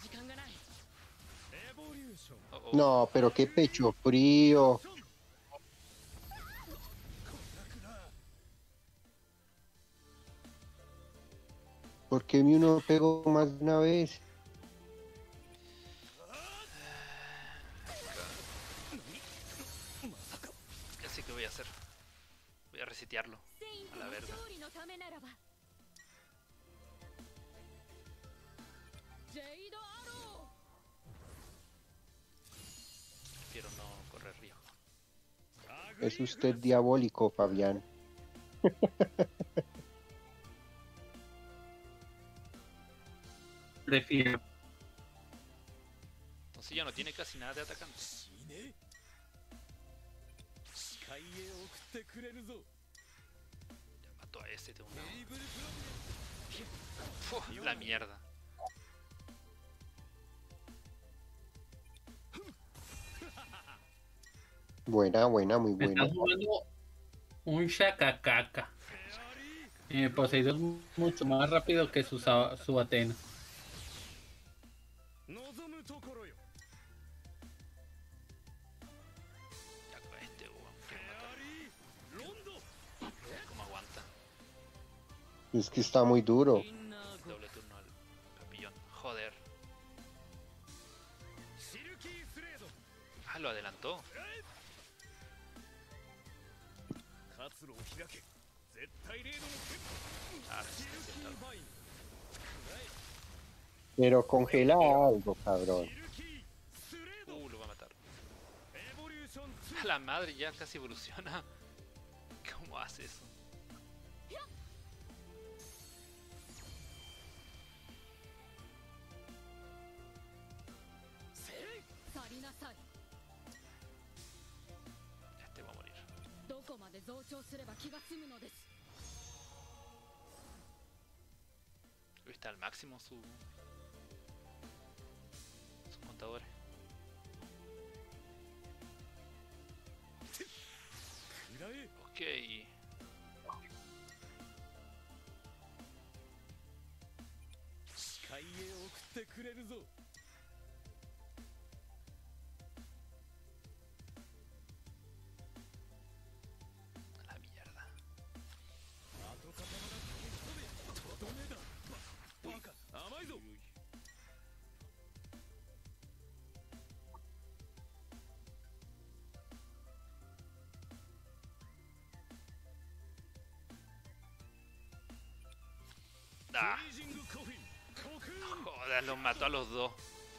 S1: Oh, oh.
S7: no, pero qué pecho frío. ¿Por qué Mew no pegó más de una vez?
S1: Ya sé qué voy a hacer. Voy a resetearlo. A la verga. Prefiero no correr riesgo.
S7: Es usted diabólico, Fabián.
S2: Prefiero.
S1: Entonces ya no tiene casi nada de atacante. Ya mató a ese de una. Uf, la mierda.
S7: Buena, buena, muy
S2: Me
S7: buena.
S2: están jugando un Shakakaka. Eh, Poseidón es mucho más rápido que su, Sa- su Atena.
S1: Ya con este weón, quiero matar. ¿Cómo aguanta?
S7: Es que está muy duro.
S1: Doble turno al papillón. Joder. Ah, lo adelantó. Ah, sí, acertado.
S7: Pero congela algo, cabrón.
S1: Uh, lo va a matar. A la madre, ya casi evoluciona. ¿Cómo hace eso? Este va a morir. Hoy está al máximo su... sus contadores. Ok. Ah,
S4: フリージングコフィンコクーン
S1: joder, los mató a los dos.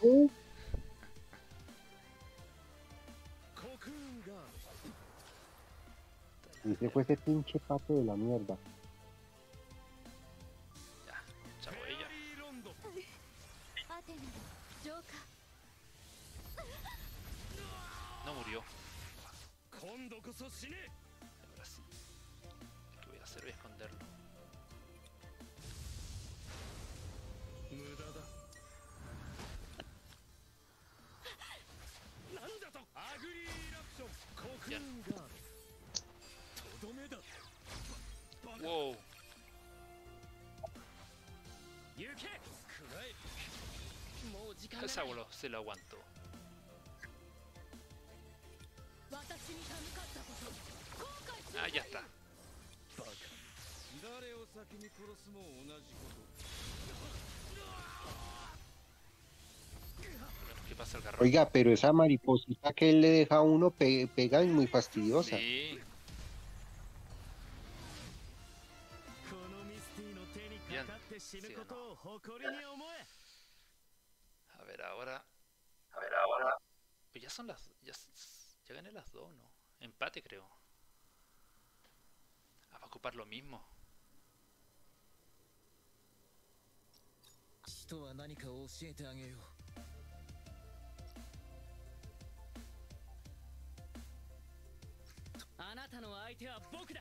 S4: コクーンガー
S7: Y ese fue ese pinche pato de la mierda.
S1: Ya, chavo
S4: ド
S1: ella.
S4: リーロンド
S6: アテナの浄化
S1: No murió.
S4: 今度こそ死ね
S1: Ahora sí. Lo que voy a hacer, voy a esconderlo.
S4: 無駄だなんだとアグリーラプションコクーンガードとどめだ
S1: Wow.
S4: 行けくらえ
S8: もう時間が
S1: Ese
S8: ない
S1: abuelo se lo aguantó.
S6: 私に歯向かったこと後悔する
S1: Ah, ya está.
S4: バカ誰を先に殺すも同じこと
S1: ¿Qué pasa el garrón?
S7: Oiga, pero esa mariposita que él le deja a uno pe- pega y muy fastidiosa.
S1: Sí.
S4: このミスティの手にかかって死ぬことを誇りに思え
S1: A ver ahora. A ver ahora. Pues ya son las. Ya, s- ya gané las dos, ¿no? Empate, creo. Ah, va a ocupar lo mismo.
S5: 人は何かを教えてあげよう。
S8: あなたの相手は僕だ。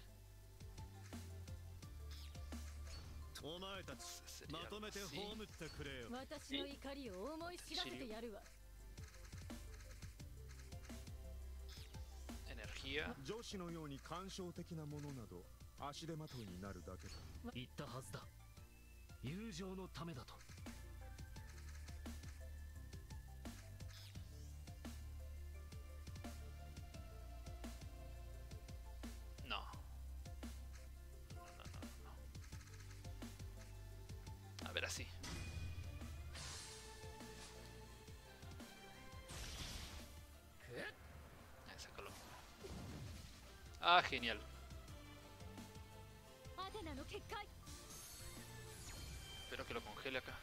S4: お前たち
S1: Ese sería
S4: ま
S1: algo
S4: とめて
S1: así.
S4: 葬ってくれよ
S6: 私の怒りを思い知らせてやるわ
S1: Energía.
S3: 女子のように感傷的なものなど足手まといになるだけだ。
S4: 言ったはずだ友情のためだと
S1: No. No, no, no, no. A ver así. Ahí, sácalo. Ah, genial.
S6: アテナの結界
S1: Espero que lo congele acá.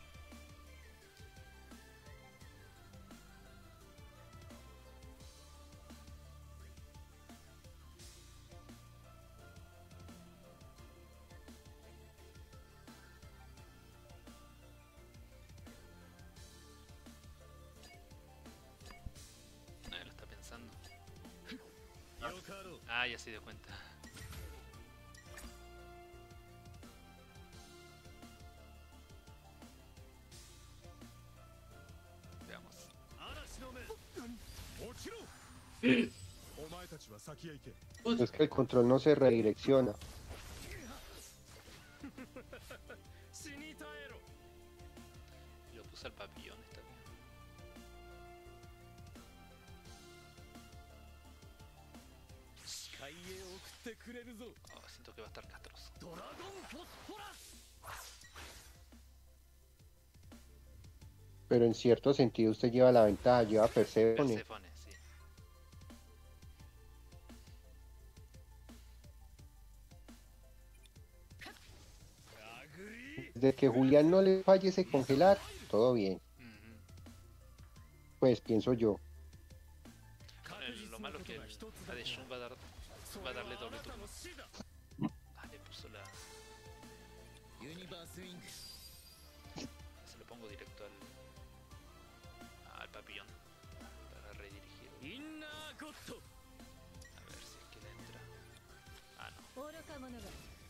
S1: Nadie lo está pensando.
S4: よかろう
S1: Ah, ya se dio cuenta. Veamos.
S4: 嵐の目落ちろ
S3: お前たちは先へ行け。
S7: Es que el control no se redirecciona.
S4: 死に絶えろ
S1: Lo puse al papillón, está bien.
S4: 視界へ送ってくれるぞ
S1: Oh, siento que va a estar castroso.
S4: ドラゴンフォスフォラス
S7: Pero en cierto sentido usted lleva la ventaja, lleva a Persephone.
S1: Perséfone, sí.
S7: Desde que Julián no le falle ese congelar, todo bien.
S1: Ujú.
S7: Pues pienso yo.
S1: Bueno, el- lo malo que el, la de Shun va a dar va a darle doble turno. Ah, le puso la.
S5: ユニバースウィング。
S1: Se lo pongo directo al. al papillón. Para redirigir.
S4: インナーゴッド
S1: A ver si es que le entra. Ah, no.
S6: 愚か者が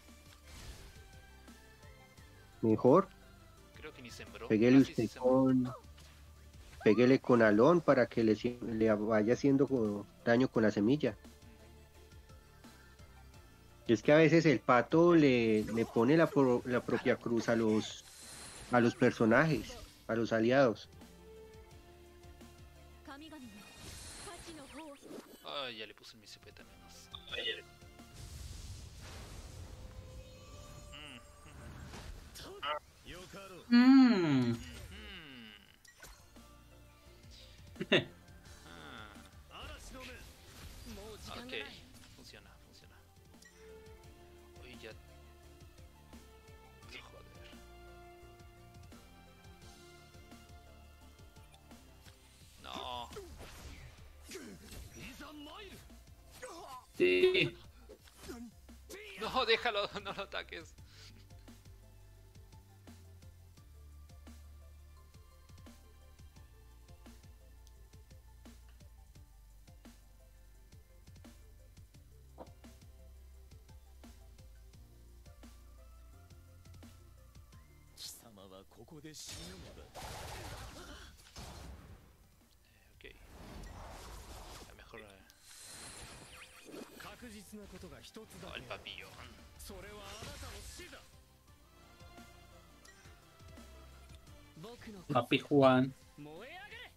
S7: Mejor,
S1: Creo que ni sembró.
S7: pégale
S1: Ah, sí, sí
S7: usted
S1: sembró.
S7: con... Péguele con alón para que le, si- le vaya haciendo co- daño con la semilla. Es que a veces el pato le, le pone la, pro- la propia cruz a los, a los personajes, a los aliados.
S6: 神々の幸の方を
S1: Ah, ya le puse el misipeta menos. Mm,
S4: よかろう
S2: Mmm.
S1: mm. Ah,
S4: 嵐の目
S8: もう時間が
S1: ok.
S8: ない
S1: Funciona, funciona. Uy, ya. Joder.
S2: Sí.
S1: No, déjalo, no lo ataques. Ok. La mejor. eh, Oh, el papillón.
S4: それはあなたの死だ。
S8: 僕の
S2: Papi Juan.
S8: 燃え上がれ。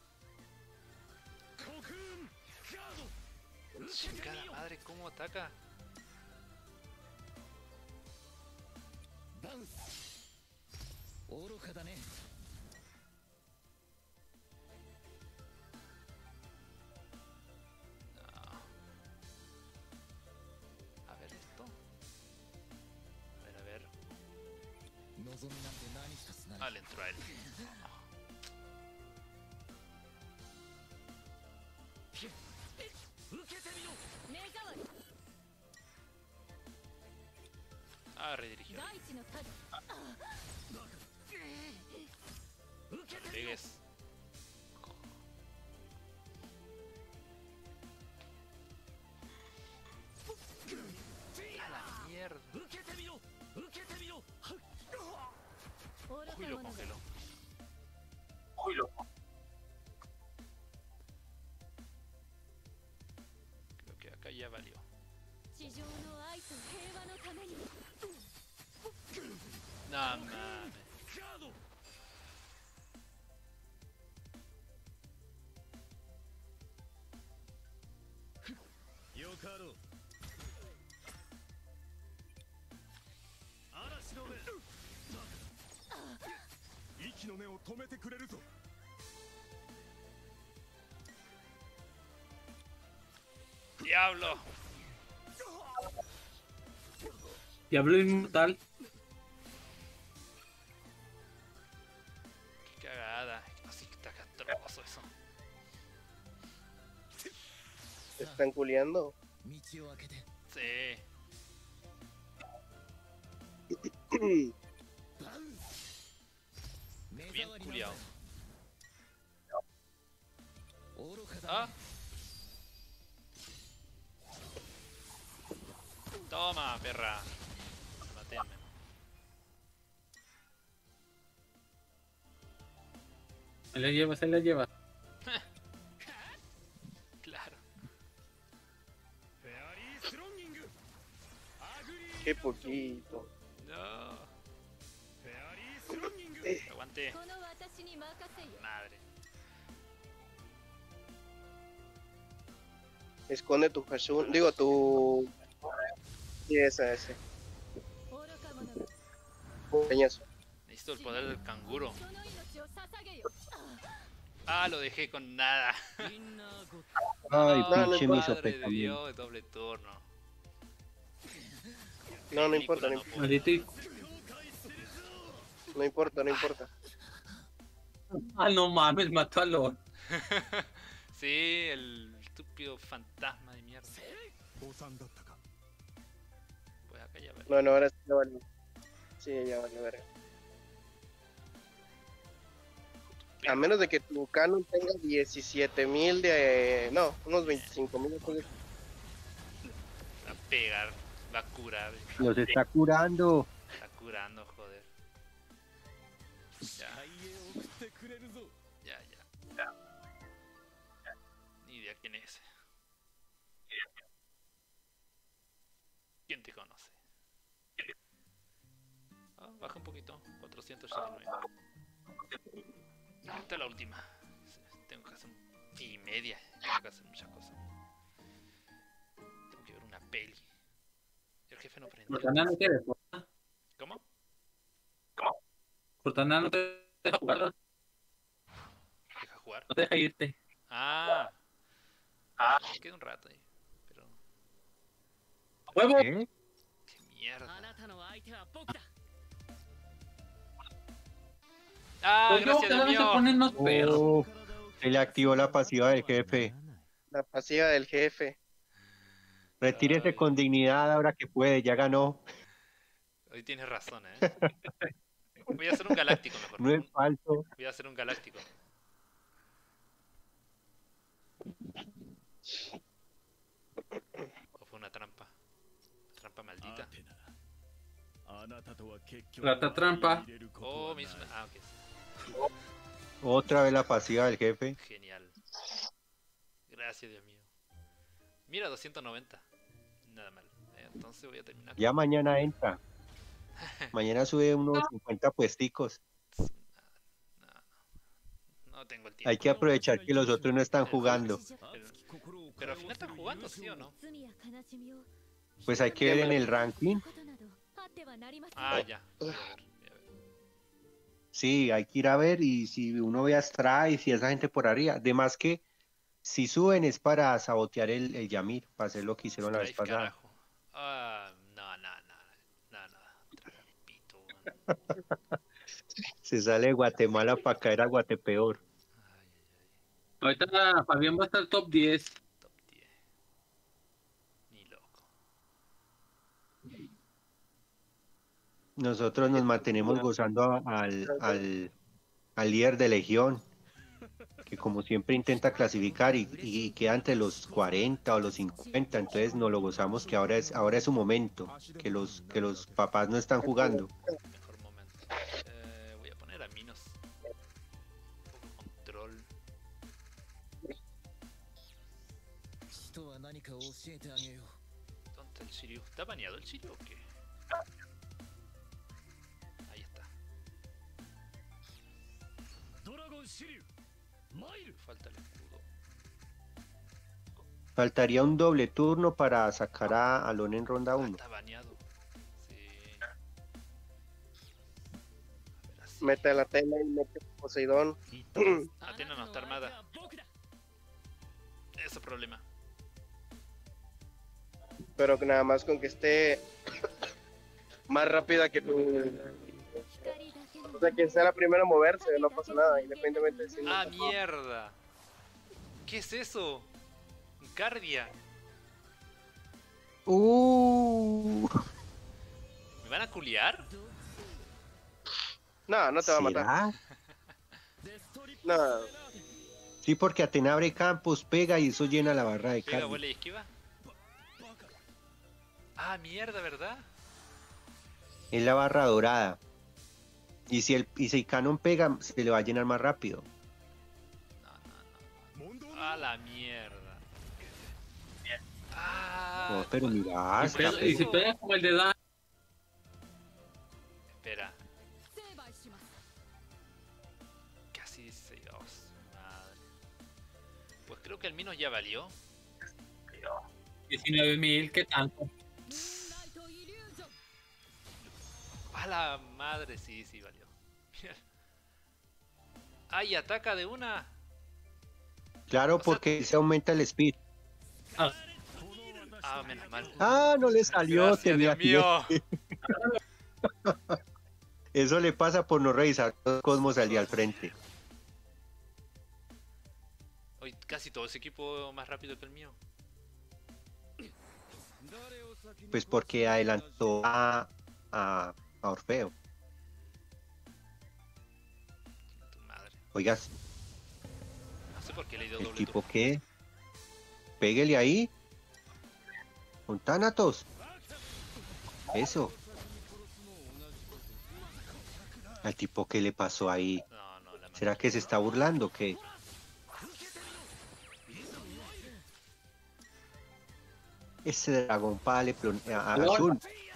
S4: コクーンガード。
S1: Chingada madre, ¿cómo ataca?
S5: バウス愚かだね。
S1: A ver esto. A ver, a ver.
S5: 望みなんて何一つない。
S1: Ah, le entró a él.
S4: 受けてみろ。
S6: 目障り
S1: Ah, redirigió.
S6: 大地の影
S1: Pegues. A la mierda.
S4: 受けてみろ。受けてみろ。
S1: Uy, lo congeló. Creo que acá ya valió.
S6: 地上の愛と平和のために
S1: No mames.
S4: ガード。 よかろう。嵐の目。息の根を止めてくれるぞ。
S1: ¡Diablo!
S2: Diablo inmortal.
S1: ¡Qué cagada! Así que está castroso eso.
S9: ¿Te están culiando?
S5: 道を開けて。
S1: Sí.
S5: 目
S1: Bien
S5: 障りなんだ
S1: culiao.
S5: 愚かだ
S1: ¿Ah?
S5: ね。
S1: Toma, perra. Matenme.
S2: Se la lleva, se la lleva.
S1: Claro.
S4: フェアリースロンギング。アグリー。
S7: Qué poquito.
S1: No.
S4: フェアリースロンギング。
S1: Aguante.
S6: この私に任せよ
S1: Madre.
S7: Esconde tu Hasun. Digo, tu. Sí, esa, ese.
S6: 愚か者が
S7: Peñazo.
S1: Necesito el poder del canguro.
S6: その命を捧げよ
S1: Ah, lo dejé con nada.
S8: インナーゴッ
S7: Ay,
S1: Ah,
S7: pinche
S1: madre
S7: misope
S1: de
S7: también.
S1: Dios, doble turno.
S7: No, no importa, no,
S1: Película,
S2: Maldito y-
S7: no importa, no importa.
S2: Ah, no mames, mató a Lord.
S1: Sí, el estúpido fantasma de mierda.
S4: 降参だったか。
S1: Pues acá ya vale.
S7: Bueno, ahora sí ya valió. Sí, ya valió, verga. A menos de que tu canon tenga diecisiete mil de. No, unos veinticinco mil.
S1: Va a pegar, va a curar.
S7: Los está curando.
S1: Está curando, joder. Ya,
S4: 海へ送ってくれるぞ。
S1: ya, ya. Ni idea quién es. ¿Quién te conoce? Ah, baja un poquito. cuatrocientos ochenta y nueve. Esta es la última. Tengo que hacer un... y media. Tengo que hacer muchas cosas. Tengo que ver una peli. El jefe no prende.
S2: Cortana no quiere jugar.
S1: ¿Cómo?
S2: Cortana no te deja jugar.
S1: ¿Deja jugar?
S2: No te deja irte.
S1: Ah. Ah. Me queda un rato ahí. Pero...
S2: ¡Huevo!
S7: ¿Eh?
S1: ¡Qué mierda!
S8: あなたの相手は僕だ。
S1: ¡Ah,
S2: Pues no,
S1: gracias,
S2: cada
S1: Dios
S2: vez se
S1: mío!
S2: ponen más perros.
S7: Oh, se le activó la pasiva del jefe. La pasiva del jefe. Retírese
S1: Ay,
S7: con dignidad ahora que puede, ya ganó.
S1: hoy tienes razón, ¿eh? Voy a hacer un galáctico mejor.
S7: No es
S1: un-
S7: falso.
S1: Voy a hacer un galáctico. ¿O fue una trampa? Trampa maldita.
S4: アテナあなたとは結局
S2: Rata trampa.
S4: 入れること
S1: Oh,
S4: は
S1: me
S4: ない
S1: hizo- Ah, ok.
S7: Otra vez la pasiva del jefe.
S1: Genial. Gracias, Dios mío. Mira, doscientos noventa. Nada mal. Eh, Entonces voy a terminar.
S7: Ya mañana entra. Mañana sube unos cincuenta puesticos.
S1: No, no, no tengo el tiempo.
S7: Hay que aprovechar que los otros no están jugando.
S1: Pero, pero al final están jugando, ¿sí o no?
S6: 罪や悲しみを
S7: Pues hay que ver en el ranking.
S6: ことなどあってはなりません。
S1: Ah, ya. Voy a ver, voy a ver.
S7: Sí, hay que ir a ver y si uno ve a Strife y esa gente por arriba. Además que si suben es para sabotear el, el Yamir, para hacer lo que hicieron la vez
S1: Strife,
S7: pasada.
S1: carajo. Ah, no, no, no. No, no. Traga pito, weón.
S7: Se sale de Guatemala para caer a Guatepeor.
S1: Ay, ay, ay.
S2: Ahorita Fabián va a estar top diez.
S1: Top diez. Ni loco.
S7: Nosotros nos mantenemos gozando a- al, al, al líder de Legión, que como siempre intenta clasificar y, y queda entre los cuarenta o los cincuenta, entonces nos lo gozamos que ahora es, ahora es su momento, que los, que los papás no están jugando.
S1: Mejor momento. Eh, voy a poner a Minos. Un poco control.
S5: 人は何かを教えてあげよう。
S1: ¿Dónde está el Shiryu? ¿Está baneado el Shiryu o qué? Ahí está.
S4: ドラゴンシリュウマイル
S1: Falta el escudo.
S7: Faltaría un doble turno para sacar a Alon en ronda
S1: Ah,
S7: uno.
S1: está baneado. Sí. A ver, así.
S9: Mete la Atena y mete Poseidón.
S1: Atena no está armada. Ese es el problema.
S9: Pero que nada más con que esté más rápida que tú.
S6: 光だけの
S9: O sea, quien sea la primera a moverse, no pasa nada, independientemente de si no
S1: ¡Ah,
S9: está-
S1: mierda! ¿Qué es eso? Cardia.
S7: Uh,
S1: ¿Me van a culiar?
S9: No, no te va a matar.
S7: ¿será?
S9: No,
S7: Sí, porque Atena abre campos, pega y eso llena la barra de
S1: Pega,
S7: carga.
S1: vuela y esquiva. Ah, mierda, ¿verdad?
S7: Es la barra dorada. Y si el y si el canon pega, se le va a llenar más rápido.
S1: No, no, no. A la mierda. Ah,
S7: No, pero mira,
S2: Y,
S7: está
S2: pega- y si pega como el de Dan,
S1: espera.
S6: 成敗します
S1: Casi se... Oh, su madre. Pues creo que el Minos ya valió.
S2: diecinueve mil, ¿qué tanto?
S6: ムーンライトイリュージョン
S1: A la madre, sí, sí valió. ¡Ay, ataca de una!
S7: claro, porque se aumenta el speed.
S1: Ah, menos mal.
S7: Ah, no le salió.
S1: Gracias,
S7: tenía
S1: Dios mío.
S7: Eso le pasa por no revisar los cosmos al día al frente.
S1: Hoy casi todo ese equipo más rápido que el mío.
S7: Pues porque adelantó a, a, a Orfeo.
S1: Tu madre.
S7: Oigas,
S1: No sé por qué le he ido
S7: ¿el
S1: doble
S7: tipo
S1: turno.
S7: qué? Péguele ahí. Con Thanatos. Eso. ¿Al tipo qué le pasó ahí?
S1: No, no, la
S7: ¿Será que se está burlando o qué? Ese dragón pale a, a Shun.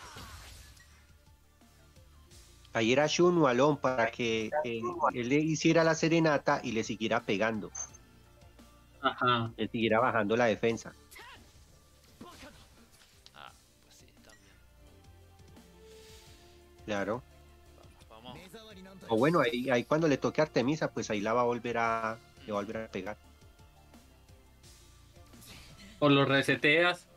S7: Ahí era Shun o Alon para que, que él le hiciera la serenata y le siguiera pegando.
S2: Ajá.
S7: Le siguiera bajando la defensa.
S1: Ah, pues sí, también.
S7: Claro.
S1: Vamos, vamos.
S5: 目障りなんだ
S7: O bueno, ahí, ahí cuando le toque a Artemisa, pues ahí la va a volver a, le va a volver a pegar.
S2: O lo reseteas.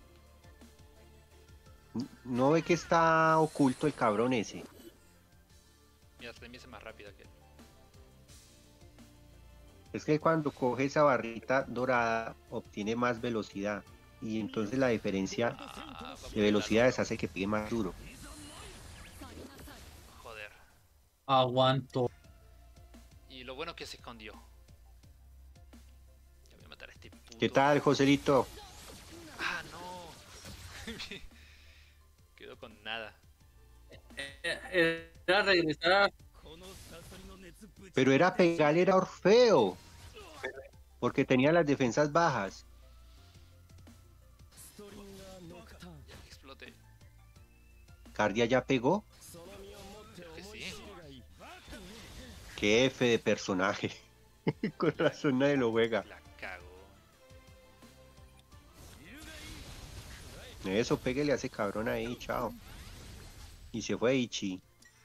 S7: ¿No ve que está oculto el cabrón ese?
S1: Mi Artemisa es más rápida que él.
S7: Es que cuando coge esa barrita dorada obtiene más velocidad y entonces la diferencia
S1: Ah, va
S7: de
S1: muy
S7: velocidades hace que pegue más duro.
S1: largo. Joder.
S2: Aguanto.
S1: Y lo bueno es que se escondió. Ya voy a matar a este puto.
S7: ¿Qué tal, Joselito?
S1: Ah, no. Quedó con nada.
S2: Eh, Era regresar.
S4: このサソリの熱ぶち
S7: Pero era pegarle era Orfeo, porque tenía las defensas bajas.
S4: ストリンガーノクターン
S1: Ya que explote.
S7: Cardia ya pegó.
S4: その身をもって
S1: Creo que
S4: 思い
S1: sí.
S4: 知るがいい
S7: Qué F de personaje. Con razón nadie lo juega.
S1: La cago.
S7: Eso, péguele a ese cabrón ahí, chao. Y se fue Ichi.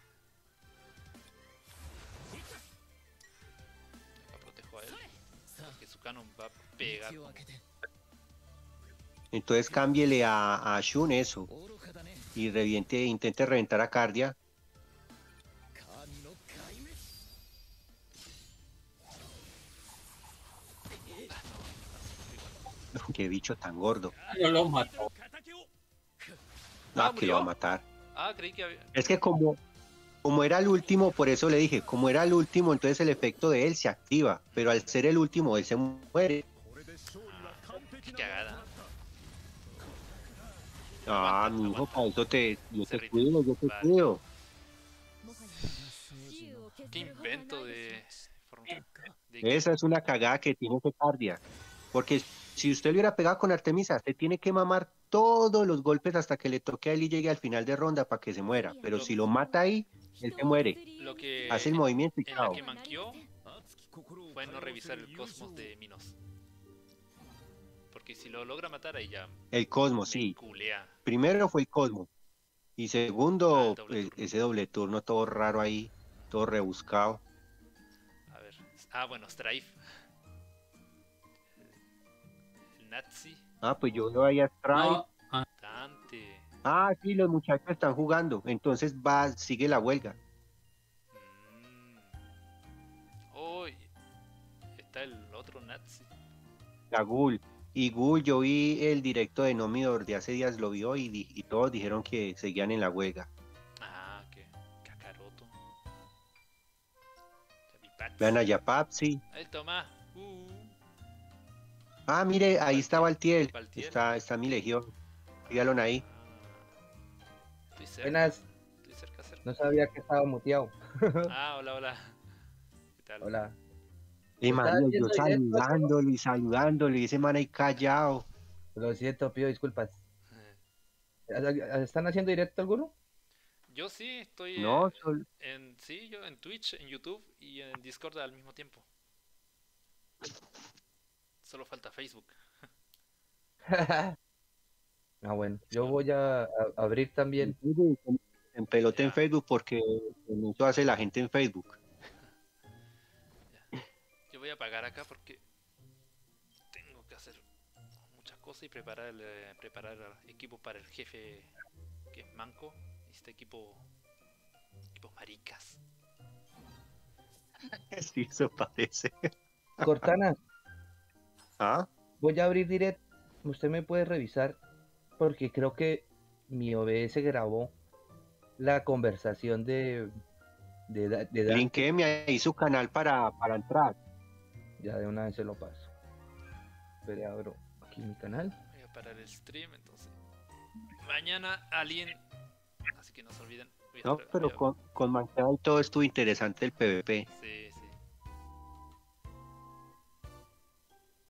S1: La protejo a él. Porque su canon va a pegar.
S5: 道を開けて
S7: Entonces cámbiele a, a Shun eso.
S5: 愚かだね
S7: Y reviente, intente reventar a Cardia.
S5: 神の壊滅
S7: Qué bicho tan gordo.
S2: No lo mató.
S4: 敵を
S7: Ah,
S1: Ah,
S7: que lo va a
S1: ¿murió?
S7: matar.
S1: Ah, creí que había.
S7: Es que como, como era el último, por eso le dije, como era el último, entonces el efecto de él se activa. Pero al ser el último, él se muere.
S4: これで勝利は完璧
S1: Qué
S4: な
S1: cagada.
S7: Ah, mi hijo, para eso te, yo
S1: Se
S7: te
S1: ríe.
S7: cuido, yo te
S1: Vale.
S7: cuido.
S6: もはや自由を削
S1: Qué
S6: る方がない
S1: invento
S6: で
S1: de.
S6: し
S1: forma- de-
S7: Esa es una cagada que tiene ese Cardia. Porque si usted le hubiera pegado con Artemisa, usted tiene que mamar todos los golpes hasta que le toque a él y llegue al final de ronda para que se muera. Pero si lo mata ahí,
S6: ょ
S7: él se muere.
S1: Lo que.
S7: Hace el movimiento y
S1: en la
S7: chao.
S1: que manqueó
S4: 熱き心を
S1: fue no
S4: 通わせ
S1: revisar
S4: る
S1: el
S4: 友
S1: cosmos
S4: 情
S1: de Minos. Porque si lo logra matar, ahí ya
S7: El Cosmo,
S1: me
S7: sí.
S1: culea.
S7: Primero fue el Cosmo. Y segundo,
S1: Ah, el doble
S7: pues,
S1: turno.
S7: ese doble turno todo raro ahí, todo rebuscado.
S1: A ver. Ah, bueno, Strife. El Nazi.
S7: Ah, pues yo veo ahí a Strife.
S2: No, ah,
S1: Dante.
S7: Ah, sí, los muchachos están jugando. Entonces va, sigue la huelga.
S1: Mm. Oh, y- está el otro Nazi.
S7: La Ghoul. Y Ghoul, yo vi el directo de Nomidor de hace días, lo vio y, di- y todos dijeron que seguían en la huelga.
S1: Ah, que Kakaroto. Chavipats.
S7: Vean allá Papsi.
S1: Ahí toma. Uh.
S7: Ah, mire, ahí está Valtiel.
S1: Valtiel.
S7: Está, está mi legión. Síganlo ahí.
S1: Ah. Estoy cerca.
S10: Buenas,
S1: Estoy cerca, cerca.
S10: no sabía que estaba muteado.
S1: Ah, hola, hola. ¿Qué tal?
S10: Hola.
S7: Y
S10: ¿Estás
S7: Mario, yo
S10: haciendo directo,
S7: saludándolo y saludándolo y ese man ahí callado.
S10: Lo siento, pido disculpas. ¿Están haciendo directo alguno?
S1: Yo sí, estoy
S7: No,
S1: eh,
S7: sol-
S1: en, sí, yo en Twitch, en YouTube y en Discord al mismo tiempo. Solo falta Facebook.
S10: Ah, bueno, yo voy a, a- abrir también.
S7: en pelota en
S1: Ya.
S7: Facebook porque eso hace la gente en Facebook.
S1: Yo voy a pagar acá porque tengo que hacer muchas cosas y preparar el, eh, preparar equipo para el jefe que es manco. Y este equipo, equipos maricas.
S7: Sí, eso parece.
S10: Cortana,
S7: ¿Ah?
S10: voy a abrir direct. Usted me puede revisar porque creo que mi O B S grabó la conversación de de, Da- de Dante.
S7: Linkéme ahí su canal para, para entrar.
S10: Ya de una vez se lo paso. Espere, abro aquí mi canal.
S1: Voy a parar el stream, entonces. Mañana alguien. Así que no se olviden. Voy a
S7: No,
S1: estar-
S7: pero
S1: voy a-
S7: con, con Manqueado y todo estuvo interesante el PvP.
S1: Sí.